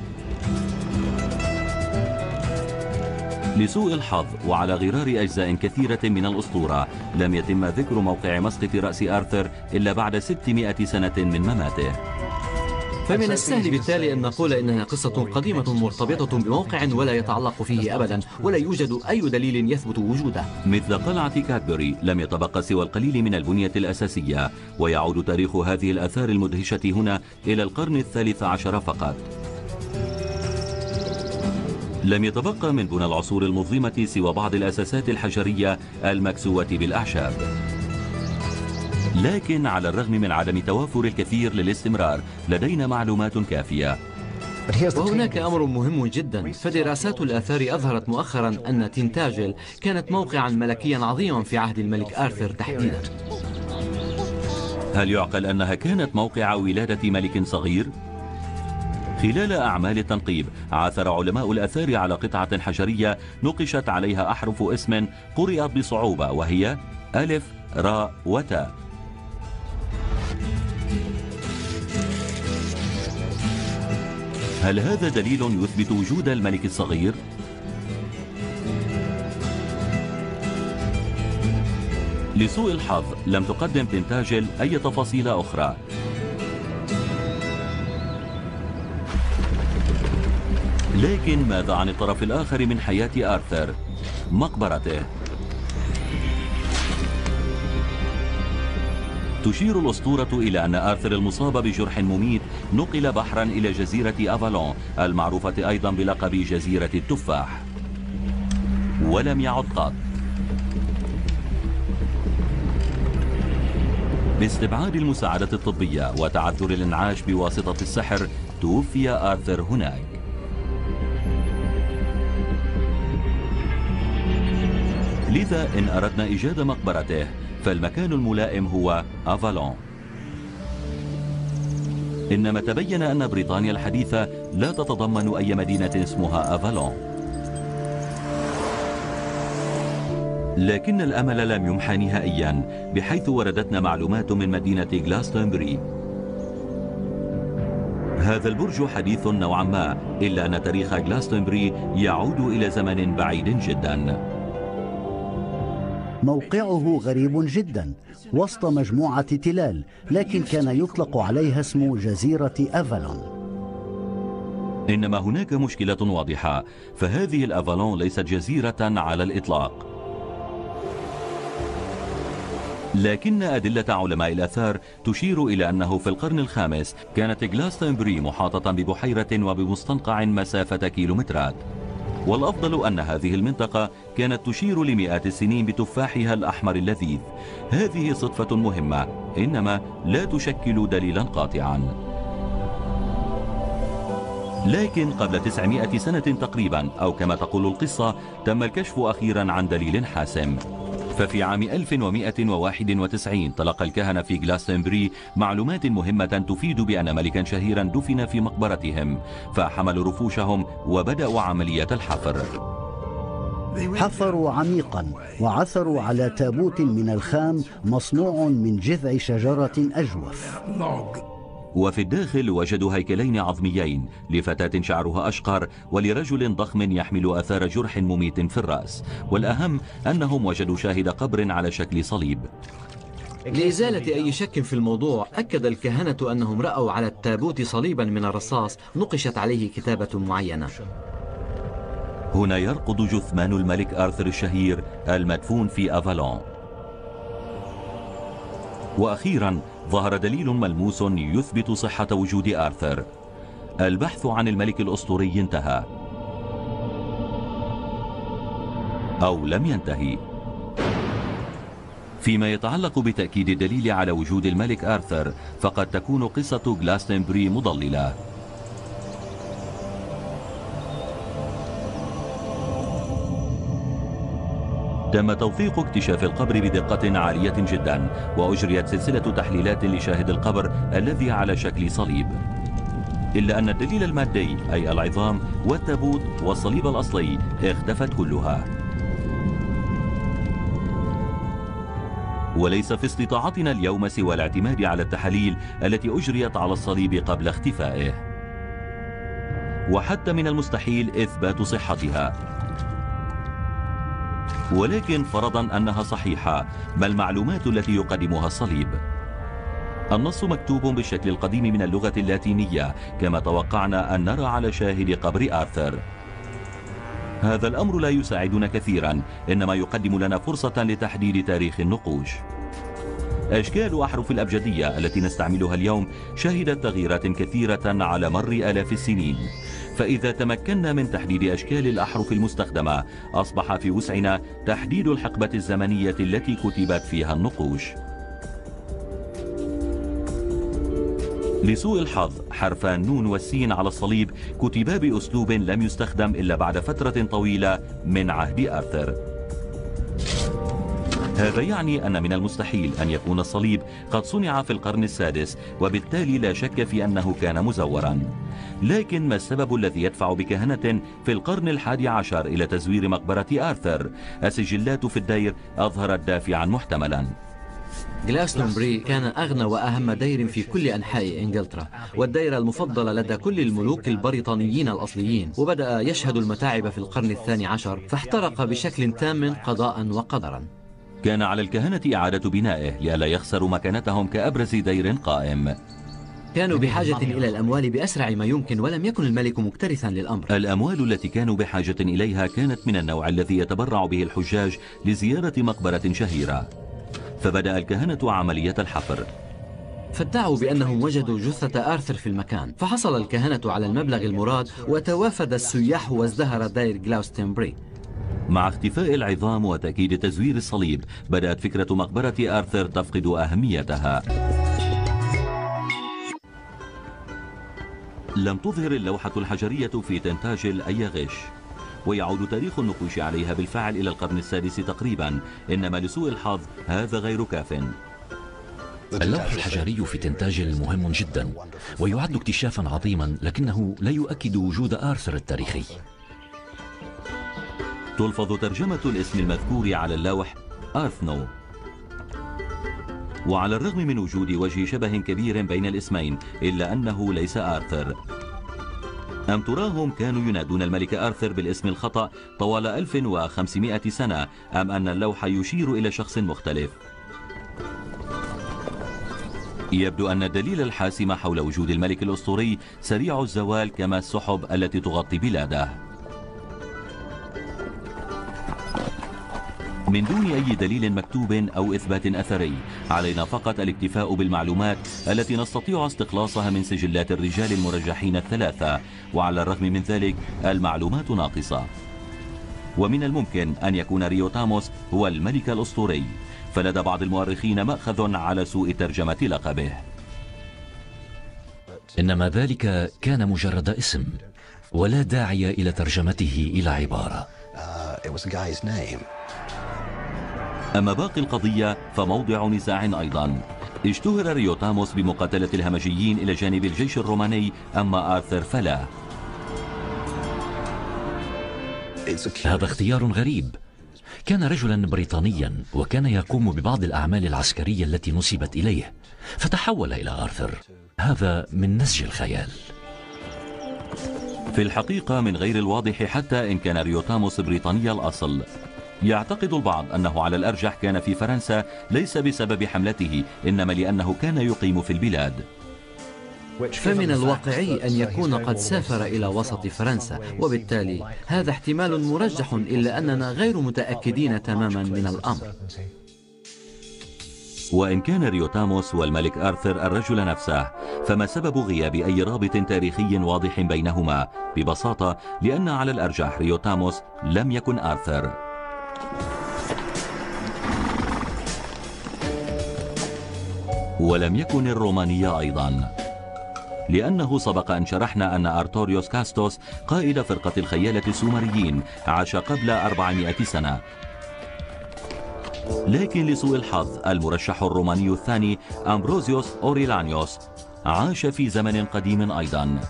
لسوء الحظ وعلى غرار أجزاء كثيرة من الأسطورة، لم يتم ذكر موقع مسقط رأس آرثر إلا بعد ستمائة سنة من مماته. فمن السهل بالتالي أن نقول إنها قصة قديمة مرتبطة بموقع ولا يتعلق فيه أبدا، ولا يوجد أي دليل يثبت وجوده. مثل قلعة كادبري لم يتبقى سوى القليل من البنية الأساسية، ويعود تاريخ هذه الآثار المدهشة هنا إلى القرن الثالث عشر فقط. لم يتبقى من بنى العصور المظلمة سوى بعض الأساسات الحجرية المكسوة بالأعشاب. لكن على الرغم من عدم توافر الكثير للاستمرار، لدينا معلومات كافية. وهناك أمر مهم جدا، فدراسات الآثار أظهرت مؤخرا أن تنتاجل كانت موقعا ملكيا عظيما في عهد الملك آرثر تحديدا. هل يعقل أنها كانت موقع ولادة ملك صغير؟ خلال أعمال التنقيب عثر علماء الآثار على قطعة حجرية نقشت عليها أحرف اسم قرأت بصعوبة، وهي ألف راء وتاء. هل هذا دليل يثبت وجود الملك الصغير؟ لسوء الحظ لم تقدم تنتاجل أي تفاصيل أخرى. لكن ماذا عن الطرف الآخر من حياة آرثر؟ مقبرته. تشير الأسطورة إلى أن آرثر المصاب بجرح مميت نقل بحرا إلى جزيرة أفالون، المعروفة أيضا بلقب جزيرة التفاح. ولم يعد قط. باستبعاد المساعدة الطبية وتعذر الإنعاش بواسطة السحر، توفي آرثر هناك. لذا إن أردنا إيجاد مقبرته فالمكان الملائم هو أفالون. إنما تبين أن بريطانيا الحديثة لا تتضمن أي مدينة اسمها أفالون، لكن الأمل لم يمحى نهائيا، بحيث وردتنا معلومات من مدينة غلاستونبري. هذا البرج حديث نوعا ما، إلا أن تاريخ غلاستونبري يعود إلى زمن بعيد جدا. موقعه غريب جدا وسط مجموعة تلال، لكن كان يطلق عليها اسم جزيرة أفالون. إنما هناك مشكلة واضحة، فهذه الأفالون ليست جزيرة على الإطلاق. لكن أدلة علماء الآثار تشير إلى أنه في القرن الخامس كانت غلاستونبري محاطة ببحيرة وبمستنقع مسافة كيلومترات، والأفضل أن هذه المنطقة كانت تشير لمئات السنين بتفاحها الأحمر اللذيذ. هذه صدفة مهمة، إنما لا تشكل دليلا قاطعا. لكن قبل تسعمائة سنة تقريبا، أو كما تقول القصة، تم الكشف أخيرا عن دليل حاسم. ففي عام ألف ومئة وواحد وتسعين تلقى الكهنة في غلاستونبري معلومات مهمة تفيد بأن ملكا شهيرا دفن في مقبرتهم، فحملوا رفوشهم وبدأوا عملية الحفر. حفروا عميقا وعثروا على تابوت من الخام مصنوع من جذع شجرة أجوف، وفي الداخل وجدوا هيكلين عظميين، لفتاة شعرها أشقر ولرجل ضخم يحمل آثار جرح مميت في الرأس، والأهم أنهم وجدوا شاهد قبر على شكل صليب. لإزالة أي شك في الموضوع، أكد الكهنة أنهم رأوا على التابوت صليبا من الرصاص نقشت عليه كتابة معينة. هنا يرقد جثمان الملك آرثر الشهير المدفون في أفالون. وأخيرا ظهر دليل ملموس يثبت صحة وجود آرثر. البحث عن الملك الأسطوري انتهى، أو لم ينتهي. فيما يتعلق بتأكيد الدليل على وجود الملك آرثر، فقد تكون قصة غلاستونبري مضللة. تم توثيق اكتشاف القبر بدقة عالية جدا، وأجريت سلسلة تحليلات لشاهد القبر الذي على شكل صليب، إلا أن الدليل المادي أي العظام والتابوت والصليب الأصلي اختفت كلها. وليس في استطاعتنا اليوم سوى الاعتماد على التحاليل التي أجريت على الصليب قبل اختفائه، وحتى من المستحيل إثبات صحتها. ولكن فرضا أنها صحيحة، ما المعلومات التي يقدمها الصليب؟ النص مكتوب بالشكل القديم من اللغة اللاتينية، كما توقعنا أن نرى على شاهد قبر آرثر. هذا الأمر لا يساعدنا كثيرا، إنما يقدم لنا فرصة لتحديد تاريخ النقوش. أشكال أحرف الأبجدية التي نستعملها اليوم شهدت تغييرات كثيرة على مر آلاف السنين، فإذا تمكنا من تحديد أشكال الأحرف المستخدمة، أصبح في وسعنا تحديد الحقبة الزمنية التي كتبت فيها النقوش. لسوء الحظ، حرفا النون والسين على الصليب كتبا بأسلوب لم يستخدم إلا بعد فترة طويلة من عهد آرثر. هذا يعني أن من المستحيل أن يكون الصليب قد صنع في القرن السادس، وبالتالي لا شك في أنه كان مزورا. لكن ما السبب الذي يدفع بكهنة في القرن الحادي عشر إلى تزوير مقبرة آرثر؟ السجلات في الدير أظهرت دافعا محتملا. غلاستونبري كان أغنى وأهم دير في كل أنحاء إنجلترا، والدير المفضل لدى كل الملوك البريطانيين الأصليين، وبدأ يشهد المتاعب في القرن الثاني عشر، فاحترق بشكل تام قضاء وقدرا. كان على الكهنة إعادة بنائه لئلا يخسروا مكانتهم كأبرز دير قائم. كانوا بحاجة إلى الأموال بأسرع ما يمكن، ولم يكن الملك مكترثا للأمر. الأموال التي كانوا بحاجة إليها كانت من النوع الذي يتبرع به الحجاج لزيارة مقبرة شهيرة، فبدأ الكهنة عملية الحفر. فادعوا بأنهم وجدوا جثة آرثر في المكان، فحصل الكهنة على المبلغ المراد وتوافد السياح وازدهر دير غلاستونبري. مع اختفاء العظام وتأكيد تزوير الصليب، بدأت فكرة مقبرة آرثر تفقد أهميتها. لم تظهر اللوحة الحجرية في تنتاجل أي غش، ويعود تاريخ النقوش عليها بالفعل إلى القرن السادس تقريبا، إنما لسوء الحظ هذا غير كاف. اللوح الحجري في تنتاجل مهم جدا ويعد اكتشافا عظيما، لكنه لا يؤكد وجود آرثر التاريخي. تلفظ ترجمة الاسم المذكور على اللوح آرثنو، وعلى الرغم من وجود وجه شبه كبير بين الاسمين إلا أنه ليس آرثر. أم تراهم كانوا ينادون الملك آرثر بالاسم الخطأ طوال ألف وخمسمائة سنة، أم أن اللوح يشير إلى شخص مختلف؟ يبدو أن الدليل الحاسم حول وجود الملك الأسطوري سريع الزوال كما السحب التي تغطي بلاده. من دون أي دليل مكتوب أو إثبات أثري، علينا فقط الاكتفاء بالمعلومات التي نستطيع استخلاصها من سجلات الرجال المرجحين الثلاثة، وعلى الرغم من ذلك المعلومات ناقصة. ومن الممكن أن يكون ريوتاموس هو الملك الأسطوري، فلدى بعض المؤرخين مأخذ على سوء ترجمة لقبه. إنما ذلك كان مجرد اسم، ولا داعي إلى ترجمته إلى عبارة. أما باقي القضية فموضع نزاع أيضا. اشتهر ريوتاموس بمقاتلة الهمجيين إلى جانب الجيش الروماني، أما آرثر فلا. هذا اختيار غريب. كان رجلا بريطانيا وكان يقوم ببعض الأعمال العسكرية التي نسبت إليه، فتحول إلى آرثر. هذا من نسج الخيال. في الحقيقة من غير الواضح حتى إن كان ريوتاموس بريطاني الأصل. يعتقد البعض أنه على الأرجح كان في فرنسا، ليس بسبب حملته إنما لأنه كان يقيم في البلاد. فمن الواقعي أن يكون قد سافر إلى وسط فرنسا، وبالتالي هذا احتمال مرجح، إلا أننا غير متأكدين تماما من الأمر. وإن كان ريوتاموس والملك آرثر الرجل نفسه، فما سبب غياب أي رابط تاريخي واضح بينهما؟ ببساطة لأن على الأرجح ريوتاموس لم يكن آرثر. ولم يكن الرومانية أيضا، لأنه سبق أن شرحنا أن أرتوريوس كاستوس قائد فرقة الخيالة السومريين عاش قبل أربعمائة سنة. لكن لسوء الحظ المرشح الروماني الثاني أمبروزيوس أوريلانيوس عاش في زمن قديم أيضا.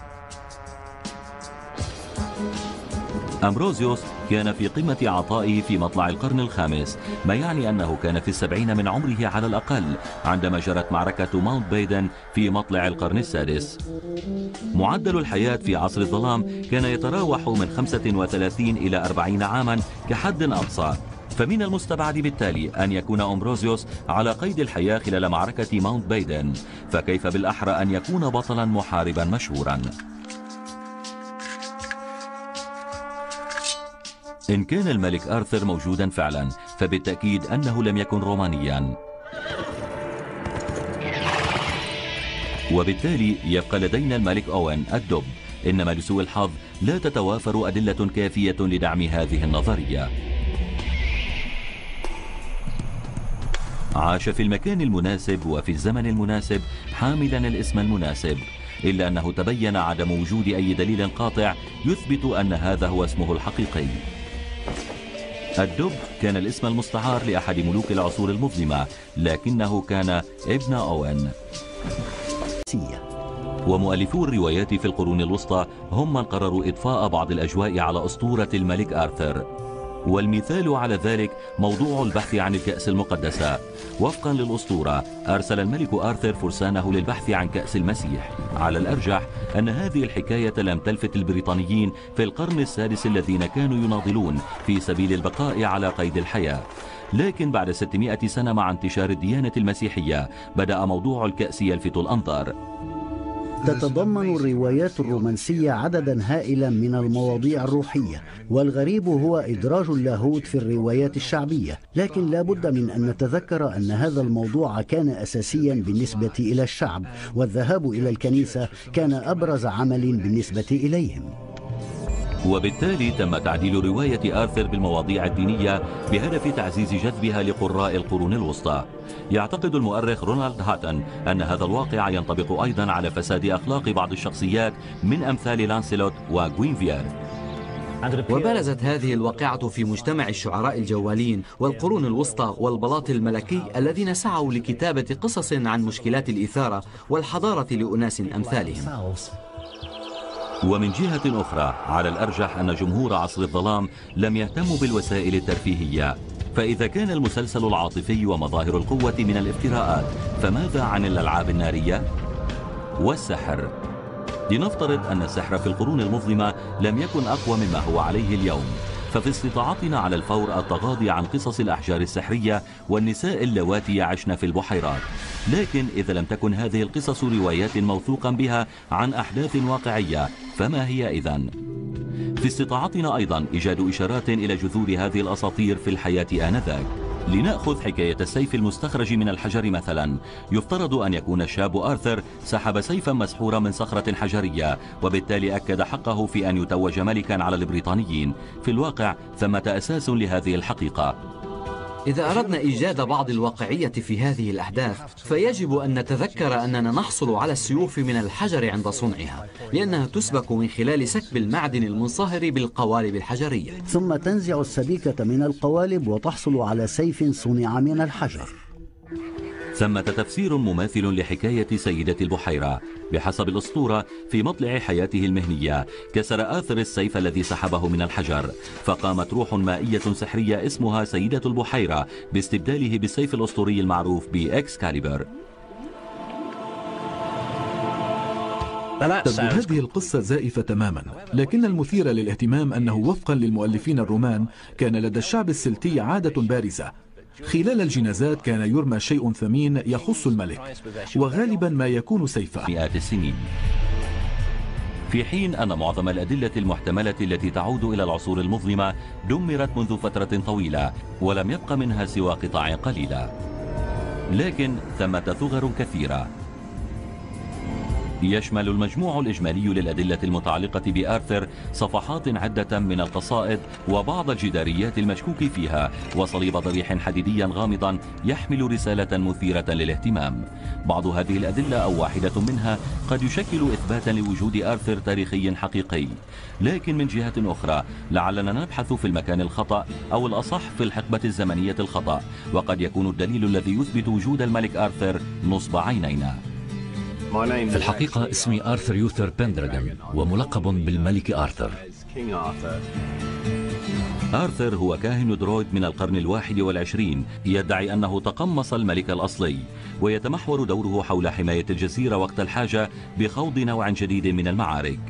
أمبروزيوس كان في قمة عطائه في مطلع القرن الخامس، ما يعني أنه كان في السبعين من عمره على الأقل عندما جرت معركة ماونت بيدن في مطلع القرن السادس. معدل الحياة في عصر الظلام كان يتراوح من خمسة وثلاثين إلى أربعين عاما كحد أقصى، فمن المستبعد بالتالي أن يكون أمبروزيوس على قيد الحياة خلال معركة ماونت بيدن، فكيف بالأحرى أن يكون بطلا محاربا مشهورا؟ إن كان الملك آرثر موجودا فعلا، فبالتأكيد أنه لم يكن رومانيا، وبالتالي يبقى لدينا الملك أوين الدب. إنما لسوء الحظ لا تتوافر أدلة كافية لدعم هذه النظرية. عاش في المكان المناسب وفي الزمن المناسب حاملا الاسم المناسب، إلا أنه تبين عدم وجود أي دليل قاطع يثبت أن هذا هو اسمه الحقيقي. الدب كان الاسم المستعار لأحد ملوك العصور المظلمة، لكنه كان ابن أوين. ومؤلفو الروايات في القرون الوسطى هم من قرروا إضفاء بعض الأجواء على أسطورة الملك آرثر، والمثال على ذلك موضوع البحث عن الكأس المقدسة. وفقا للأسطورة أرسل الملك آرثر فرسانه للبحث عن كأس المسيح. على الأرجح أن هذه الحكاية لم تلفت البريطانيين في القرن السادس الذين كانوا يناضلون في سبيل البقاء على قيد الحياة، لكن بعد ستمائة سنة مع انتشار الديانة المسيحية بدأ موضوع الكأس يلفت الأنظار. تتضمن الروايات الرومانسية عددا هائلا من المواضيع الروحية، والغريب هو إدراج اللاهوت في الروايات الشعبية، لكن لا بد من أن نتذكر أن هذا الموضوع كان أساسيا بالنسبة إلى الشعب، والذهاب إلى الكنيسة كان أبرز عمل بالنسبة إليهم. وبالتالي تم تعديل رواية آرثر بالمواضيع الدينية بهدف تعزيز جذبها لقراء القرون الوسطى. يعتقد المؤرخ رونالد هاتن أن هذا الواقع ينطبق أيضا على فساد أخلاق بعض الشخصيات من أمثال لانسيلوت وغوينفير. وبرزت هذه الواقعة في مجتمع الشعراء الجوالين والقرون الوسطى والبلاط الملكي الذين سعوا لكتابة قصص عن مشكلات الإثارة والحضارة لأناس أمثالهم. ومن جهة أخرى على الأرجح أن جمهور عصر الظلام لم يهتموا بالوسائل الترفيهية، فإذا كان المسلسل العاطفي ومظاهر القوة من الافتراءات، فماذا عن الألعاب النارية والسحر؟ لنفترض أن السحر في القرون المظلمة لم يكن أقوى مما هو عليه اليوم، ففي استطاعتنا على الفور التغاضي عن قصص الأحجار السحرية والنساء اللواتي يعشن في البحيرات. لكن إذا لم تكن هذه القصص روايات موثوقا بها عن أحداث واقعية، فما هي إذن؟ في استطاعتنا أيضا إيجاد إشارات إلى جذور هذه الأساطير في الحياة آنذاك. لنأخذ حكاية السيف المستخرج من الحجر مثلا. يفترض أن يكون الشاب آرثر سحب سيفا مسحورا من صخرة حجرية، وبالتالي أكد حقه في أن يتوج ملكا على البريطانيين. في الواقع ثمة أساس لهذه الحقيقة. إذا أردنا إيجاد بعض الواقعية في هذه الأحداث، فيجب أن نتذكر أننا نحصل على السيوف من الحجر عند صنعها، لأنها تسبك من خلال سكب المعدن المنصهر بالقوالب الحجرية، ثم تنزع السبيكة من القوالب وتحصل على سيف صنع من الحجر. ثمة تفسير مماثل لحكاية سيدة البحيرة. بحسب الأسطورة، في مطلع حياته المهنية كسر آرثر السيف الذي سحبه من الحجر، فقامت روح مائية سحرية اسمها سيدة البحيرة باستبداله بالسيف الأسطوري المعروف بإكسكاليبر. تبدو هذه القصة زائفة تماما، لكن المثير للاهتمام أنه وفقا للمؤلفين الرومان كان لدى الشعب السلتي عادة بارزة. خلال الجنازات كان يرمى شيء ثمين يخص الملك، وغالبا ما يكون سيفه. مئات السنين، في حين أن معظم الأدلة المحتملة التي تعود إلى العصور المظلمة دمرت منذ فترة طويلة، ولم يبق منها سوى قطع قليلة. لكن ثمة ثغر كثيرة. يشمل المجموع الإجمالي للأدلة المتعلقة بآرثر صفحات عدة من القصائد وبعض الجداريات المشكوك فيها، وصليب ضريح حديديا غامضا يحمل رسالة مثيرة للاهتمام. بعض هذه الأدلة أو واحدة منها قد يشكل إثباتا لوجود آرثر تاريخي حقيقي، لكن من جهة أخرى لعلنا نبحث في المكان الخطأ، أو الأصح في الحقبة الزمنية الخطأ، وقد يكون الدليل الذي يثبت وجود الملك آرثر نصب عينينا. في الحقيقة اسمي آرثر يوثر بندراغون، وملقب بالملك آرثر. آرثر هو كاهن درويد من القرن الواحد والعشرين، يدعي أنه تقمص الملك الأصلي، ويتمحور دوره حول حماية الجزيرة وقت الحاجة بخوض نوع جديد من المعارك.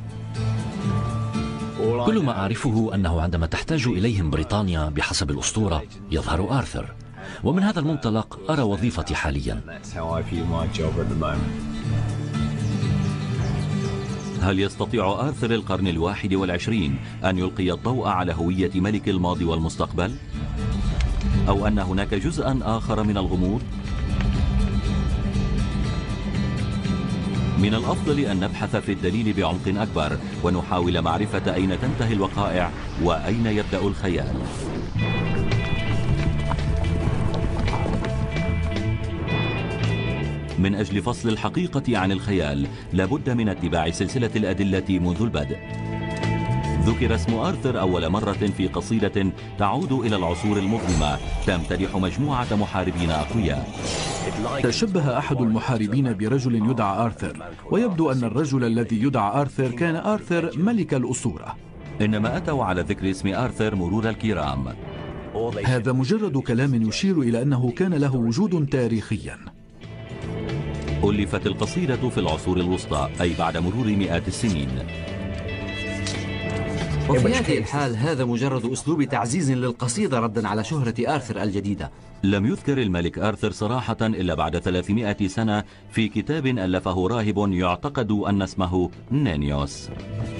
كل ما أعرفه أنه عندما تحتاج إليهم بريطانيا بحسب الأسطورة يظهر آرثر، ومن هذا المنطلق أرى وظيفتي حاليا. هل يستطيع آرثر القرن الواحد والعشرين أن يلقي الضوء على هوية ملك الماضي والمستقبل؟ أو أن هناك جزءا آخر من الغموض؟ من الأفضل أن نبحث في الدليل بعمق أكبر، ونحاول معرفة أين تنتهي الوقائع وأين يبدأ الخيال. من أجل فصل الحقيقة عن الخيال لابد من اتباع سلسلة الأدلة منذ البدء. ذكر اسم آرثر أول مرة في قصيدة تعود إلى العصور المظلمة تمتدح مجموعة محاربين أقوياء. تشبه أحد المحاربين برجل يدعى آرثر، ويبدو أن الرجل الذي يدعى آرثر كان آرثر ملك الأسطورة. إنما أتوا على ذكر اسم آرثر مرور الكرام. هذا مجرد كلام يشير إلى أنه كان له وجود تاريخيا. ألفت القصيدة في العصور الوسطى، أي بعد مرور مئات السنين. وفي هذه الحال هذا مجرد أسلوب تعزيز للقصيدة ردا على شهرة آرثر الجديدة. لم يذكر الملك آرثر صراحة إلا بعد ثلاثمائة سنة في كتاب ألفه راهب يعتقد أن اسمه نانيوس.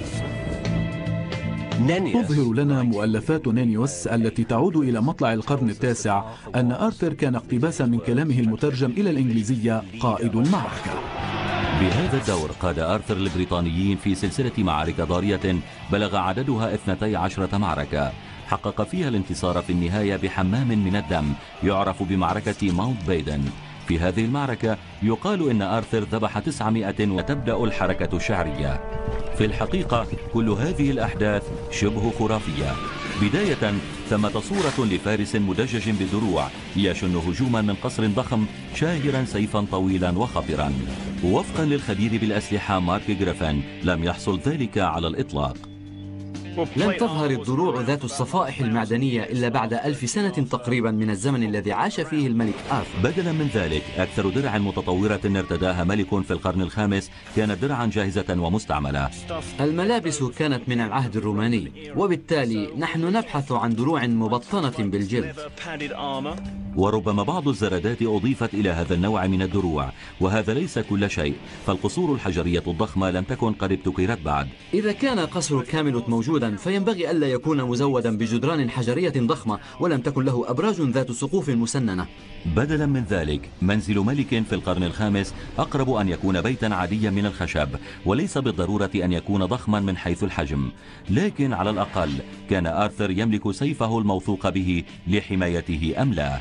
تظهر لنا مؤلفات نانيوس التي تعود إلى مطلع القرن التاسع أن آرثر كان اقتباسا من كلامه المترجم إلى الإنجليزية قائد المعركة. بهذا الدور قاد آرثر البريطانيين في سلسلة معارك ضارية بلغ عددها اثنتي عشرة معركة، حقق فيها الانتصار في النهاية بحمام من الدم يعرف بمعركة ماونت بيدن. في هذه المعركة يقال إن آرثر ذبح تسعمائة وتبدأ الحركة الشعرية. في الحقيقة كل هذه الأحداث شبه خرافية. بداية ثمة صورة لفارس مدجج بدروع يشن هجوما من قصر ضخم شاهرا سيفا طويلا وخطرا. وفقا للخبير بالأسلحة مارك جريفن لم يحصل ذلك على الإطلاق. لم تظهر الضروع ذات الصفائح المعدنية إلا بعد ألف سنة تقريبا من الزمن الذي عاش فيه الملك آرثر. بدلا من ذلك أكثر درع متطورة ارتداها ملك في القرن الخامس كانت درعا جاهزة ومستعملة. الملابس كانت من العهد الروماني، وبالتالي نحن نبحث عن دروع مبطنة بالجلد. وربما بعض الزرادات أضيفت إلى هذا النوع من الدروع، وهذا ليس كل شيء، فالقصور الحجرية الضخمة لم تكن قد ابتكرت بعد. إذا كان قصر كاملوت موجودا فينبغي ألا يكون مزودا بجدران حجرية ضخمة ولم تكن له أبراج ذات سقوف مسننة. بدلا من ذلك منزل ملك في القرن الخامس أقرب أن يكون بيتا عاديا من الخشب، وليس بالضرورة أن يكون ضخما من حيث الحجم، لكن على الأقل كان آرثر يملك سيفه الموثوق به لحمايته أم لا.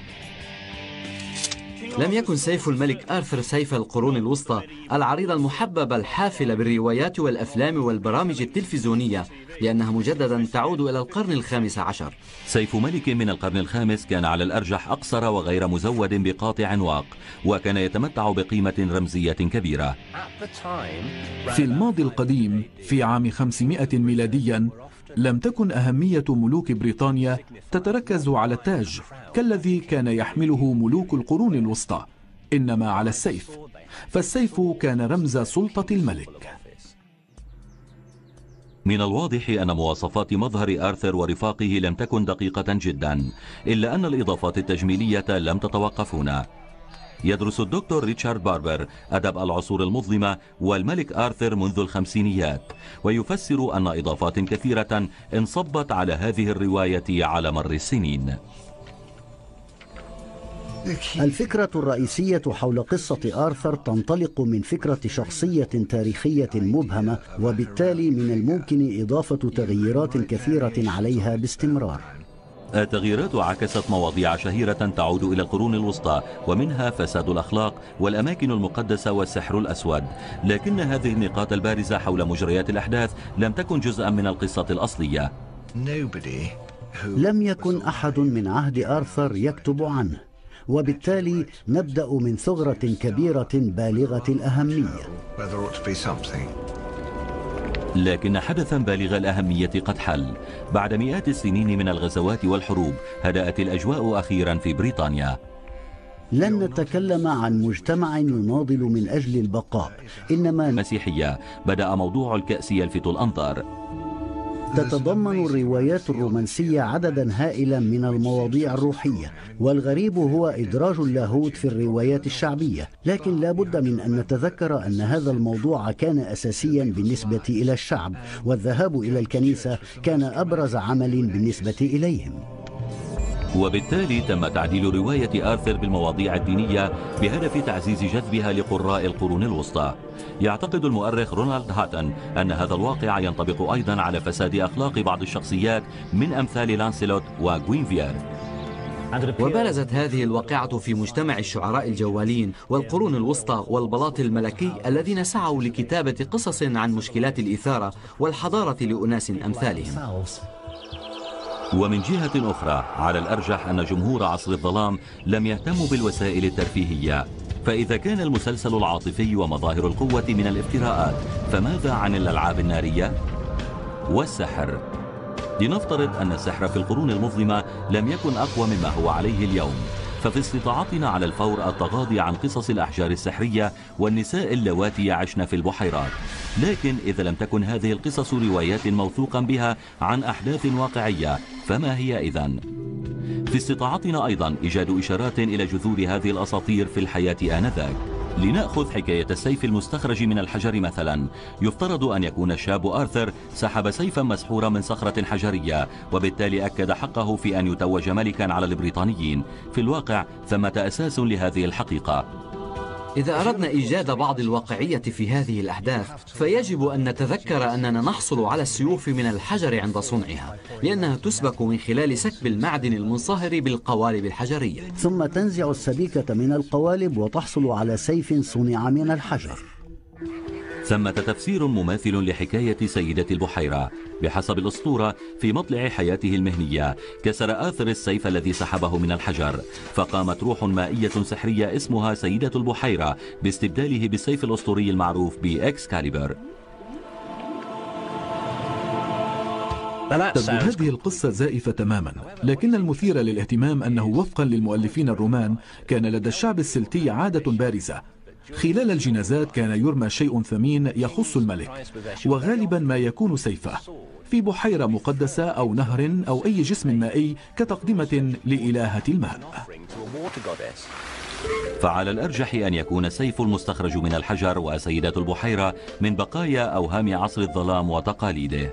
لم يكن سيف الملك آرثر سيف القرون الوسطى العريضة المحببة الحافلة بالروايات والأفلام والبرامج التلفزيونية، لأنها مجددا تعود إلى القرن الخامس عشر. سيف ملك من القرن الخامس كان على الأرجح أقصر وغير مزود بقاطع واق، وكان يتمتع بقيمة رمزية كبيرة. في الماضي القديم في عام خمسمائة ميلاديا لم تكن أهمية ملوك بريطانيا تتركز على التاج كالذي كان يحمله ملوك القرون الوسطى، إنما على السيف، فالسيف كان رمز سلطة الملك. من الواضح أن مواصفات مظهر آرثر ورفاقه لم تكن دقيقة جدا، إلا أن الإضافات التجميلية لم تتوقف هنا. يدرس الدكتور ريتشارد باربر أدب العصور المظلمة والملك آرثر منذ الخمسينيات، ويفسر أن إضافات كثيرة انصبت على هذه الرواية على مر السنين. الفكرة الرئيسية حول قصة آرثر تنطلق من فكرة شخصية تاريخية مبهمة، وبالتالي من الممكن إضافة تغييرات كثيرة عليها باستمرار. التغييرات عكست مواضيع شهيرة تعود إلى القرون الوسطى، ومنها فساد الأخلاق والأماكن المقدسة والسحر الأسود، لكن هذه النقاط البارزة حول مجريات الأحداث لم تكن جزءا من القصة الأصلية. لم يكن أحد من عهد آرثر يكتب عنه، وبالتالي نبدأ من ثغرة كبيرة بالغة الأهمية. لكن حدثا بالغ الأهمية قد حل. بعد مئات السنين من الغزوات والحروب هدأت الأجواء أخيرا في بريطانيا. لن نتكلم عن مجتمع يناضل من أجل البقاء، إنما المسيحية. بدأ موضوع الكأس يلفت الأنظار. تتضمن الروايات الرومانسية عددا هائلا من المواضيع الروحية، والغريب هو إدراج اللاهوت في الروايات الشعبية، لكن لا بد من أن نتذكر أن هذا الموضوع كان أساسيا بالنسبة إلى الشعب، والذهاب إلى الكنيسة كان أبرز عمل بالنسبة إليهم. وبالتالي تم تعديل رواية آرثر بالمواضيع الدينية بهدف تعزيز جذبها لقراء القرون الوسطى. يعتقد المؤرخ رونالد هاتن أن هذا الواقع ينطبق أيضا على فساد أخلاق بعض الشخصيات من أمثال لانسيلوت وغوينفير. وبرزت هذه الواقعة في مجتمع الشعراء الجوالين والقرون الوسطى والبلاط الملكي الذين سعوا لكتابة قصص عن مشكلات الإثارة والحضارة لأناس أمثالهم. ومن جهة أخرى على الأرجح أن جمهور عصر الظلام لم يهتموا بالوسائل الترفيهية، فإذا كان المسلسل العاطفي ومظاهر القوة من الافتراءات، فماذا عن الألعاب النارية والسحر؟ لنفترض أن السحر في القرون المظلمة لم يكن أقوى مما هو عليه اليوم، ففي استطاعتنا على الفور التغاضي عن قصص الأحجار السحرية والنساء اللواتي يعشن في البحيرات. لكن إذا لم تكن هذه القصص روايات موثوقا بها عن أحداث واقعية، فما هي إذن؟ في استطاعتنا أيضا إيجاد إشارات إلى جذور هذه الأساطير في الحياة آنذاك. لنأخذ حكاية السيف المستخرج من الحجر مثلا. يفترض أن يكون الشاب آرثر سحب سيفا مسحورا من صخرة حجرية، وبالتالي أكد حقه في أن يتوج ملكا على البريطانيين. في الواقع ثمة أساس لهذه الحقيقة. إذا أردنا إيجاد بعض الواقعية في هذه الأحداث فيجب أن نتذكر أننا نحصل على السيوف من الحجر عند صنعها، لأنها تسبك من خلال سكب المعدن المنصهر بالقوالب الحجرية، ثم تنزع السبيكة من القوالب وتحصل على سيف صنع من الحجر. ثمة تفسير مماثل لحكاية سيدة البحيرة. بحسب الأسطورة في مطلع حياته المهنية كسر آرثر السيف الذي سحبه من الحجر، فقامت روح مائية سحرية اسمها سيدة البحيرة باستبداله بالسيف الأسطوري المعروف بإكسكاليبر. تبدو هذه القصة زائفة تماما، لكن المثير للاهتمام أنه وفقا للمؤلفين الرومان كان لدى الشعب السلتي عادة بارزة. خلال الجنازات كان يرمى شيء ثمين يخص الملك، وغالبا ما يكون سيفه، في بحيرة مقدسة أو نهر أو أي جسم مائي كتقدمة لإلهة الماء. فعلى الأرجح أن يكون السيف المستخرج من الحجر وسيدة البحيرة من بقايا أوهام عصر الظلام وتقاليده.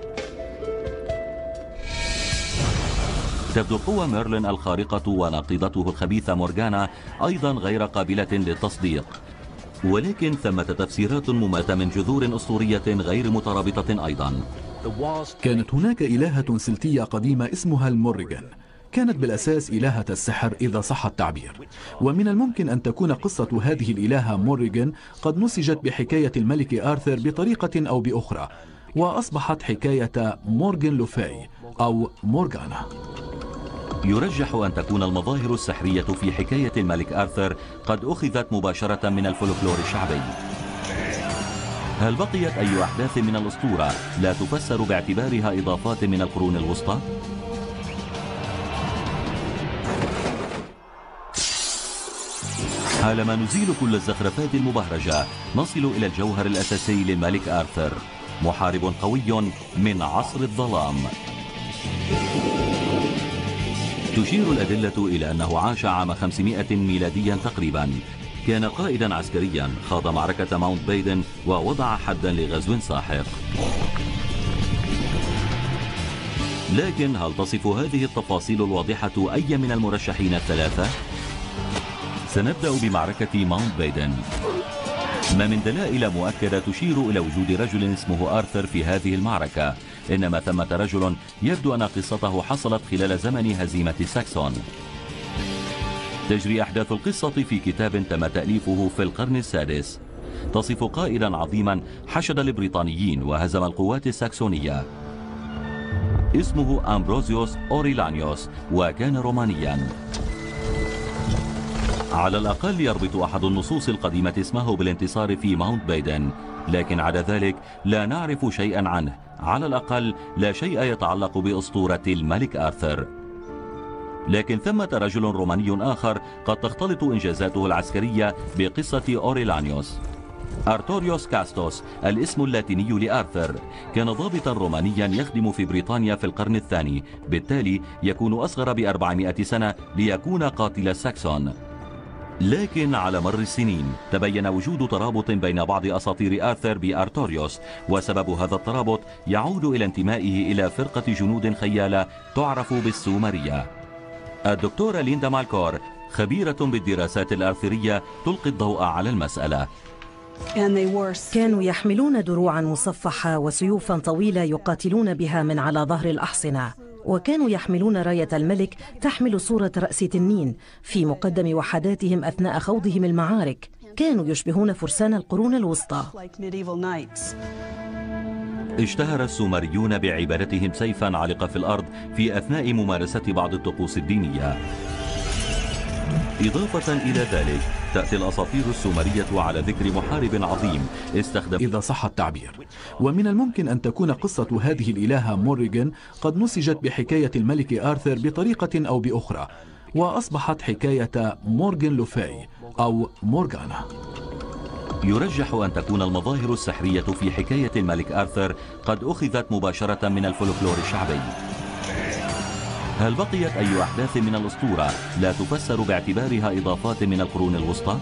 تبدو قوى ميرلين الخارقة وناقضته الخبيثة مورغانا أيضا غير قابلة للتصديق، ولكن ثمة تفسيرات مماثة من جذور أسطورية غير مترابطة أيضا. كانت هناك إلهة سلتية قديمة اسمها الموريغان، كانت بالأساس إلهة السحر إذا صح التعبير، ومن الممكن أن تكون قصة هذه الإلهة موريغان قد نسجت بحكاية الملك آرثر بطريقة أو بأخرى، وأصبحت حكاية مورغان لوفاي أو مورغانا. يرجح أن تكون المظاهر السحرية في حكاية الملك آرثر قد أخذت مباشرة من الفولكلور الشعبي. هل بقيت أي أحداث من الأسطورة لا تفسر باعتبارها إضافات من القرون الوسطى؟ حالما نزيل كل الزخرفات المبهرجة نصل إلى الجوهر الأساسي للملك آرثر، محارب قوي من عصر الظلام. تشير الأدلة إلى أنه عاش عام خمسمائة ميلاديا تقريبا. كان قائدا عسكريا خاض معركة ماونت بيدن ووضع حدا لغزو ساحق. لكن هل تصف هذه التفاصيل الواضحة أي من المرشحين الثلاثة؟ سنبدأ بمعركة ماونت بيدن. ما من دلائل مؤكدة تشير إلى وجود رجل اسمه آرثر في هذه المعركة، إنما ثمة رجل يبدو أن قصته حصلت خلال زمن هزيمة ساكسون. تجري أحداث القصة في كتاب تم تأليفه في القرن السادس. تصف قائدا عظيما حشد البريطانيين وهزم القوات الساكسونية. اسمه أمبروزيوس أوريلانيوس وكان رومانيا. على الأقل يربط أحد النصوص القديمة اسمه بالانتصار في ماونت بيدن، لكن عدا ذلك لا نعرف شيئا عنه، على الأقل لا شيء يتعلق بأسطورة الملك آرثر. لكن ثمة رجل روماني آخر قد تختلط إنجازاته العسكرية بقصة أوريلانيوس. أرتوريوس كاستوس الاسم اللاتيني لآرثر، كان ضابطا رومانيا يخدم في بريطانيا في القرن الثاني، بالتالي يكون أصغر بأربعمائة سنة ليكون قاتل ساكسون. لكن على مر السنين تبين وجود ترابط بين بعض أساطير آرثر بأرتوريوس، وسبب هذا الترابط يعود إلى انتمائه إلى فرقة جنود خيالة تعرف بالسومرية. الدكتورة ليندا مالكور خبيرة بالدراسات الآرثرية تلقي الضوء على المسألة. كانوا يحملون دروعا مصفحة وسيوفا طويلة يقاتلون بها من على ظهر الأحصنة، وكانوا يحملون راية الملك تحمل صورة رأس تنين في مقدم وحداتهم أثناء خوضهم المعارك. كانوا يشبهون فرسان القرون الوسطى. اشتهر السومريون بعبادتهم سيفا علق في الأرض في أثناء ممارسة بعض الطقوس الدينية. إضافة إلى ذلك تأتي الأساطير السومرية على ذكر محارب عظيم استخدم إذا صح التعبير، ومن الممكن أن تكون قصة هذه الإلهة موريغان قد نسجت بحكاية الملك آرثر بطريقة أو بأخرى، وأصبحت حكاية مورغان لوفاي أو مورغانا. يرجح أن تكون المظاهر السحرية في حكاية الملك آرثر قد أخذت مباشرة من الفولكلور الشعبي. هل بقيت أي أحداث من الأسطورة لا تفسر باعتبارها إضافات من القرون الوسطى؟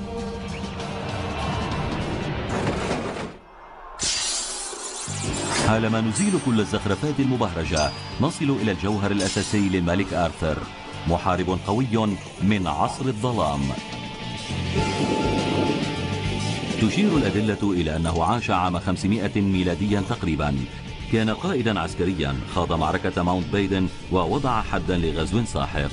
حالما نزيل كل الزخرفات المبهرجة نصل إلى الجوهر الأساسي للملك آرثر، محارب قوي من عصر الظلام. تشير الأدلة إلى أنه عاش عام خمسمائة ميلاديا تقريبا. كان قائدا عسكريا خاض معركة ماونت بيدن ووضع حدا لغزو ساحق.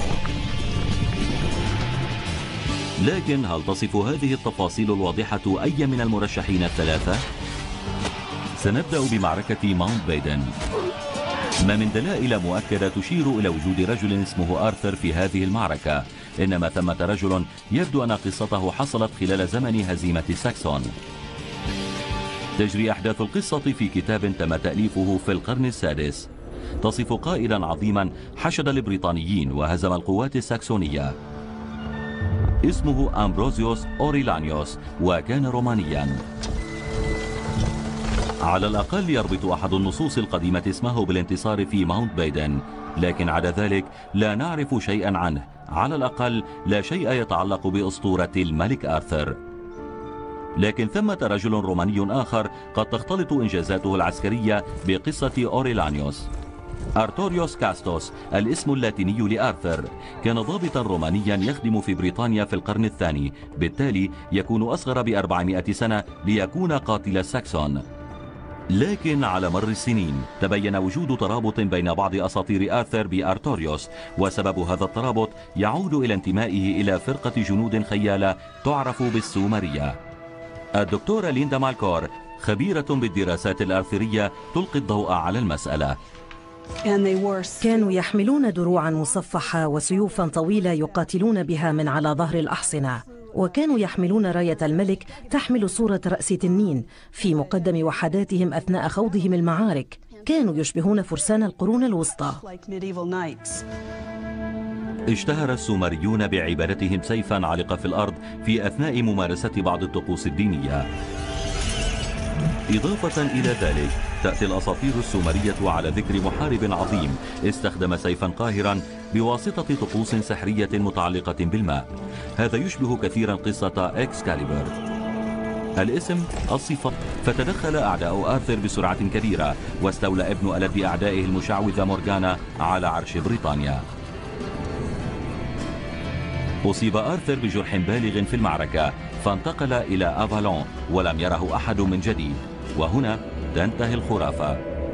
لكن هل تصف هذه التفاصيل الواضحة أي من المرشحين الثلاثة؟ سنبدأ بمعركة ماونت بيدن. ما من دلائل مؤكدة تشير إلى وجود رجل اسمه آرثر في هذه المعركة، إنما ثمة رجل يبدو أن قصته حصلت خلال زمن هزيمة ساكسون. تجري أحداث القصة في كتاب تم تأليفه في القرن السادس. تصف قائدا عظيما حشد البريطانيين وهزم القوات الساكسونية. اسمه أمبروزيوس أوريلانيوس وكان رومانيا. على الأقل يربط أحد النصوص القديمة اسمه بالانتصار في ماونت بيدن، لكن عدا ذلك لا نعرف شيئا عنه، على الأقل لا شيء يتعلق بأسطورة الملك آرثر. لكن ثمة رجل روماني آخر قد تختلط إنجازاته العسكرية بقصة أوريلانيوس. أرتوريوس كاستوس الاسم اللاتيني لآرثر، كان ضابطا رومانيا يخدم في بريطانيا في القرن الثاني، بالتالي يكون أصغر بأربعمائة سنة ليكون قاتل ساكسون. لكن على مر السنين تبين وجود ترابط بين بعض أساطير آرثر بأرتوريوس، وسبب هذا الترابط يعود إلى انتمائه إلى فرقة جنود خيالة تعرف بالسومرية. الدكتورة ليندا مالكور خبيرة بالدراسات الآرثرية تلقي الضوء على المسألة. كانوا يحملون دروعا مصفحة وسيوفا طويلة يقاتلون بها من على ظهر الأحصنة، وكانوا يحملون راية الملك تحمل صورة رأس تنين في مقدم وحداتهم أثناء خوضهم المعارك. كانوا يشبهون فرسان القرون الوسطى. اشتهر السومريون بعبادتهم سيفا علق في الأرض في أثناء ممارسة بعض الطقوس الدينية. إضافة إلى ذلك تأتي الأساطير السومرية على ذكر محارب عظيم استخدم سيفا قاهرا بواسطة طقوس سحرية متعلقة بالماء. هذا يشبه كثيرا قصة إكسكاليبر. الاسم الصفة. فتدخل أعداء آرثر بسرعة كبيرة واستولى ابن ألد أعدائه المشعوذة مورغانا على عرش بريطانيا. أصيب آرثر بجرح بالغ في المعركة فانتقل إلى أفالون ولم يره أحد من جديد، وهنا تنتهي الخرافة.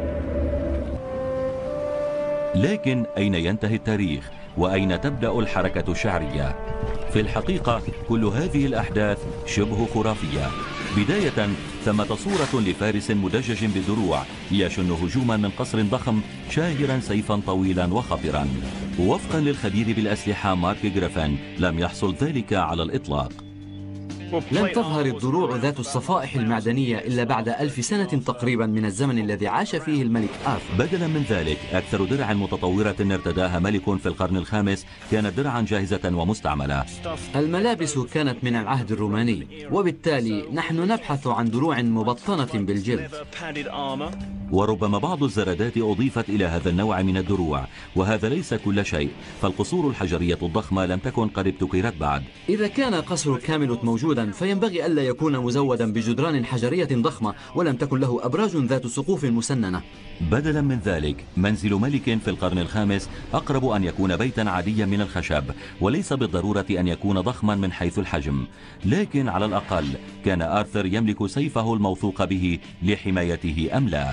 لكن أين ينتهي التاريخ؟ وأين تبدأ الحركة الشعرية؟ في الحقيقة كل هذه الأحداث شبه خرافية. بداية ثمة صورة لفارس مدجج بالدروع يشن هجوما من قصر ضخم شاهرا سيفا طويلا وخطرا. ووفقا للخبير بالأسلحة مارك جريفن لم يحصل ذلك على الإطلاق. لم تظهر الدروع ذات الصفائح المعدنية إلا بعد ألف سنة تقريبا من الزمن الذي عاش فيه الملك آرثر. بدلا من ذلك أكثر درع متطورة ارتداها ملك في القرن الخامس كانت درعا جاهزة ومستعملة. الملابس كانت من العهد الروماني، وبالتالي نحن نبحث عن دروع مبطنة بالجلد. وربما بعض الزرادات أضيفت إلى هذا النوع من الدروع، وهذا ليس كل شيء، فالقصور الحجرية الضخمة لم تكن قد ابتكرت بعد. إذا كان قصر كاملوت موجودا فينبغي ألا يكون مزودا بجدران حجرية ضخمة ولم تكن له أبراج ذات سقوف مسننة. بدلا من ذلك منزل ملك في القرن الخامس أقرب أن يكون بيتا عاديا من الخشب، وليس بالضرورة أن يكون ضخما من حيث الحجم. لكن على الأقل كان آرثر يملك سيفه الموثوق به لحمايته أم لا؟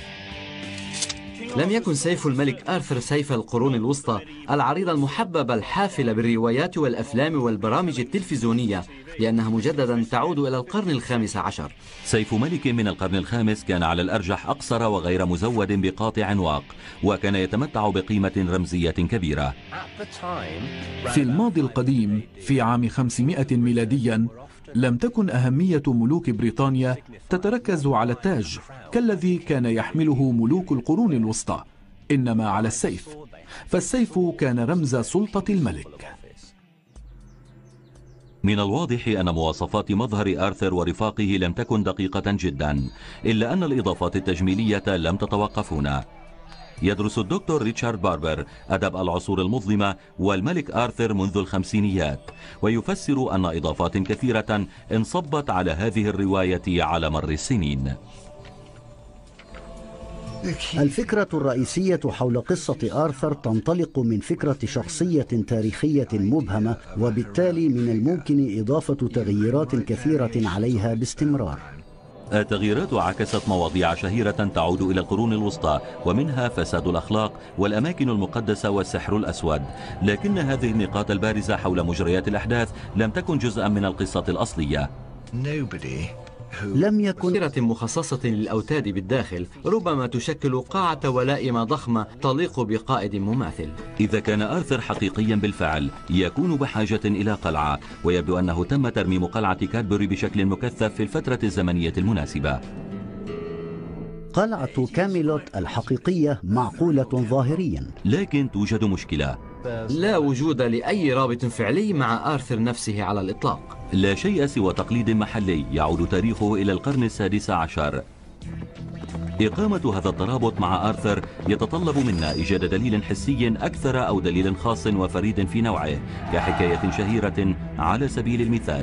لم يكن سيف الملك آرثر سيف القرون الوسطى العريض المحبب الحافل بالروايات والأفلام والبرامج التلفزيونية، لأنها مجددا تعود إلى القرن الخامس عشر. سيف ملك من القرن الخامس كان على الأرجح أقصر وغير مزود بقاطع واق، وكان يتمتع بقيمة رمزية كبيرة. في الماضي القديم في عام خمسمائة ميلاديا لم تكن أهمية ملوك بريطانيا تتركز على التاج كالذي كان يحمله ملوك القرون الوسطى، إنما على السيف، فالسيف كان رمز سلطة الملك. من الواضح أن مواصفات مظهر آرثر ورفاقه لم تكن دقيقة جدا، إلا أن الإضافات التجميلية لم تتوقف هنا. يدرس الدكتور ريتشارد باربر أدب العصور المظلمة والملك آرثر منذ الخمسينيات، ويفسر أن إضافات كثيرة انصبت على هذه الرواية على مر السنين. الفكرة الرئيسية حول قصة آرثر تنطلق من فكرة شخصية تاريخية مبهمة، وبالتالي من الممكن إضافة تغييرات كثيرة عليها باستمرار. التغييرات عكست مواضيع شهيرة تعود إلى القرون الوسطى، ومنها فساد الأخلاق والأماكن المقدسة والسحر الأسود، لكن هذه النقاط البارزة حول مجريات الأحداث لم تكن جزءا من القصة الأصلية. لم يكن مسيرة مخصصة للأوتاد بالداخل ربما تشكل قاعة ولائم ضخمة تليق بقائد مماثل. إذا كان آرثر حقيقيا بالفعل يكون بحاجة إلى قلعة، ويبدو أنه تم ترميم قلعة كادبري بشكل مكثف في الفترة الزمنية المناسبة. قلعة كاميلوت الحقيقية معقولة ظاهريا، لكن توجد مشكلة. لا وجود لأي رابط فعلي مع آرثر نفسه على الإطلاق. لا شيء سوى تقليد محلي يعود تاريخه إلى القرن السادس عشر. إقامة هذا الترابط مع آرثر يتطلب منا إيجاد دليل حسي أكثر أو دليل خاص وفريد في نوعه، كحكاية شهيرة على سبيل المثال.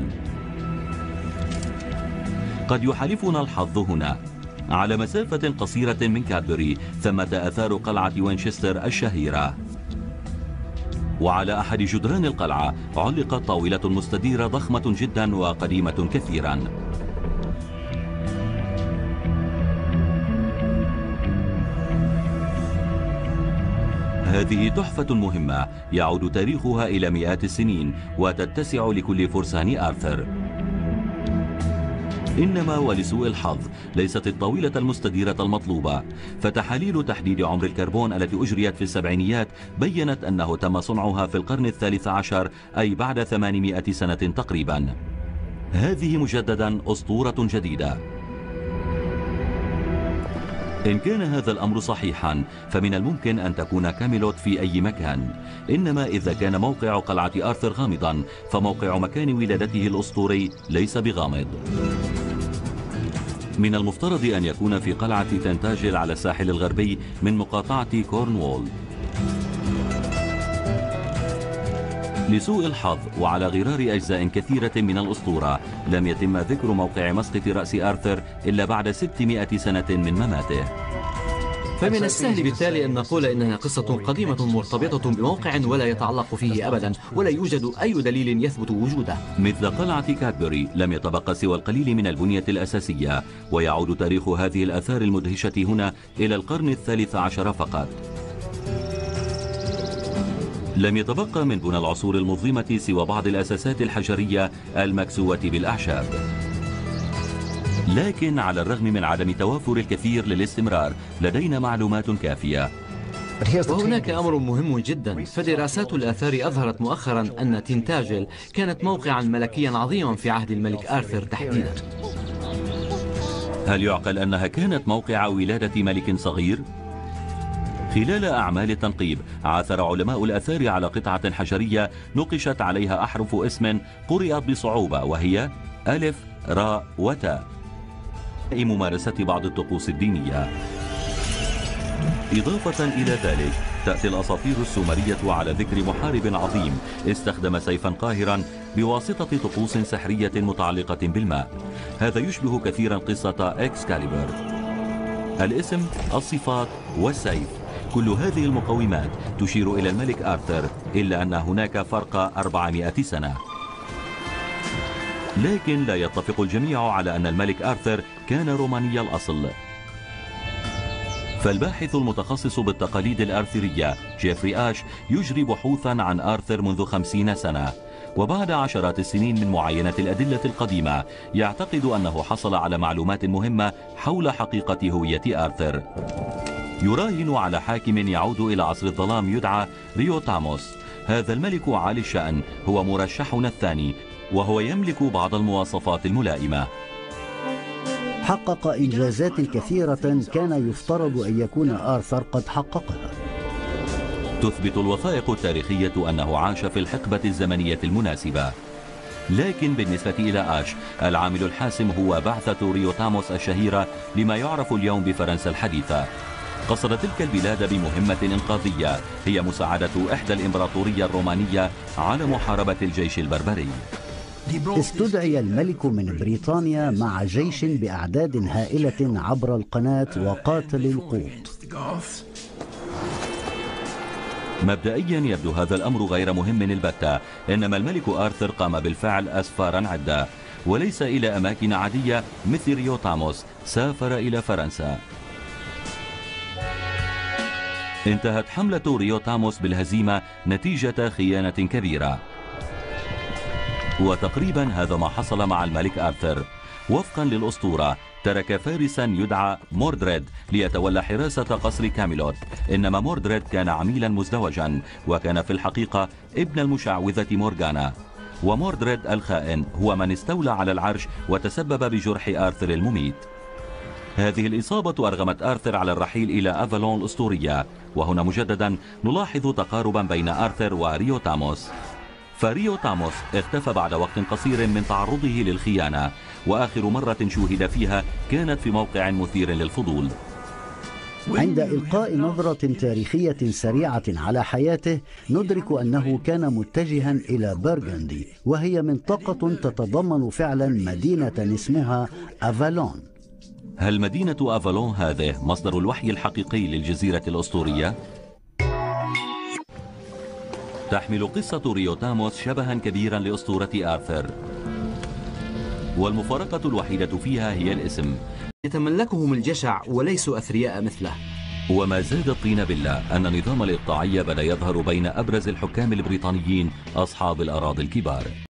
قد يحالفنا الحظ هنا. على مسافة قصيرة من كادبري ثمة آثار قلعة وينشستر الشهيرة، وعلى أحد جدران القلعة علقت طاولة مستديرة ضخمة جدا وقديمة كثيرا. هذه تحفة مهمة يعود تاريخها إلى مئات السنين وتتسع لكل فرسان آرثر. إنما ولسوء الحظ ليست الطاولة المستديرة المطلوبة، فتحاليل تحديد عمر الكربون التي أجريت في السبعينيات بيّنت أنه تم صنعها في القرن الثالث عشر، أي بعد ثمانمائة سنة تقريبا. هذه مجددا أسطورة جديدة. إن كان هذا الأمر صحيحا فمن الممكن أن تكون كاميلوت في أي مكان، إنما إذا كان موقع قلعة آرثر غامضا فموقع مكان ولادته الأسطوري ليس بغامض. من المفترض أن يكون في قلعة تنتاجل على الساحل الغربي من مقاطعة كورنوول. لسوء الحظ وعلى غرار أجزاء كثيرة من الأسطورة لم يتم ذكر موقع مسقط رأس آرثر إلا بعد ستمائة سنة من مماته. فمن السهل بالتالي أن نقول إنها قصة قديمة مرتبطة بموقع ولا يتعلق فيه أبدا، ولا يوجد أي دليل يثبت وجوده. مثل قلعة كادبري لم يتبقى سوى القليل من البنية الأساسية، ويعود تاريخ هذه الآثار المدهشة هنا إلى القرن الثالث عشر فقط. لم يتبقى من بنى العصور المظلمة سوى بعض الأساسات الحجرية المكسوة بالأعشاب. لكن على الرغم من عدم توافر الكثير للاستمرار لدينا معلومات كافية. وهناك أمر مهم جدا، فدراسات الآثار أظهرت مؤخرا أن تنتاجل كانت موقعا ملكيا عظيما في عهد الملك آرثر تحديدا. هل يعقل أنها كانت موقع ولادة ملك صغير؟ خلال أعمال التنقيب عثر علماء الآثار على قطعة حجرية نقشت عليها أحرف اسم قرأت بصعوبة، وهي ألف راء وتاء، ممارسة بعض الطقوس الدينية. إضافة إلى ذلك تأتي الأساطير السومرية على ذكر محارب عظيم استخدم سيفا قاهرا بواسطة طقوس سحرية متعلقة بالماء. هذا يشبه كثيرا قصة إكسكاليبر. الاسم، الصفات والسيف، كل هذه المقومات تشير إلى الملك آرثر، إلا أن هناك فرق أربعمائة سنة. لكن لا يتفق الجميع على أن الملك آرثر كان روماني الأصل. فالباحث المتخصص بالتقاليد الآرثرية جيفري آش يجري بحوثا عن آرثر منذ خمسين سنة، وبعد عشرات السنين من معاينة الأدلة القديمة يعتقد أنه حصل على معلومات مهمة حول حقيقة هوية آرثر. يراهن على حاكم يعود إلى عصر الظلام يدعى ريوتاموس. هذا الملك عالي الشأن هو مرشحنا الثاني، وهو يملك بعض المواصفات الملائمة. حقق إنجازات كثيرة كان يفترض أن يكون آرثر قد حققها. تثبت الوثائق التاريخية أنه عاش في الحقبة الزمنية المناسبة. لكن بالنسبة إلى آش العامل الحاسم هو بعثة ريوتاموس الشهيرة لما يعرف اليوم بفرنسا الحديثة. قصد تلك البلاد بمهمة إنقاذية هي مساعدة إحدى الإمبراطورية الرومانية على محاربة الجيش البربري. استدعي الملك من بريطانيا مع جيش بأعداد هائلة عبر القناة وقاتل القوط. مبدئيا يبدو هذا الأمر غير مهم البتة، إنما الملك آرثر قام بالفعل أسفارا عدة، وليس إلى أماكن عادية مثل ريو تاموس، سافر إلى فرنسا. انتهت حملة ريو تاموس بالهزيمة نتيجة خيانة كبيرة، وتقريبا هذا ما حصل مع الملك آرثر. وفقا للأسطورة ترك فارسا يدعى موردريد ليتولى حراسة قصر كاميلوت، إنما موردريد كان عميلا مزدوجا وكان في الحقيقة ابن المشعوذة مورغانا، وموردريد الخائن هو من استولى على العرش وتسبب بجرح آرثر المميت. هذه الإصابة أرغمت آرثر على الرحيل إلى أفالون الأسطورية، وهنا مجددا نلاحظ تقاربا بين آرثر وريو تاموس. فريو تاموس اختفى بعد وقت قصير من تعرضه للخيانة، وآخر مرة شوهد فيها كانت في موقع مثير للفضول. عند إلقاء نظرة تاريخية سريعة على حياته ندرك أنه كان متجها إلى برغندي، وهي منطقة تتضمن فعلا مدينة اسمها أفالون. هل مدينة أفالون هذه مصدر الوحي الحقيقي للجزيرة الأسطورية؟ تحمل قصة ريو تاموس شبها كبيرا لأسطورة آرثر، والمفارقة الوحيدة فيها هي الاسم. يتملكهم الجشع وليسوا أثرياء مثله. وما زاد الطين بلة أن النظام الإقطاعي بدأ يظهر بين أبرز الحكام البريطانيين أصحاب الأراضي الكبار.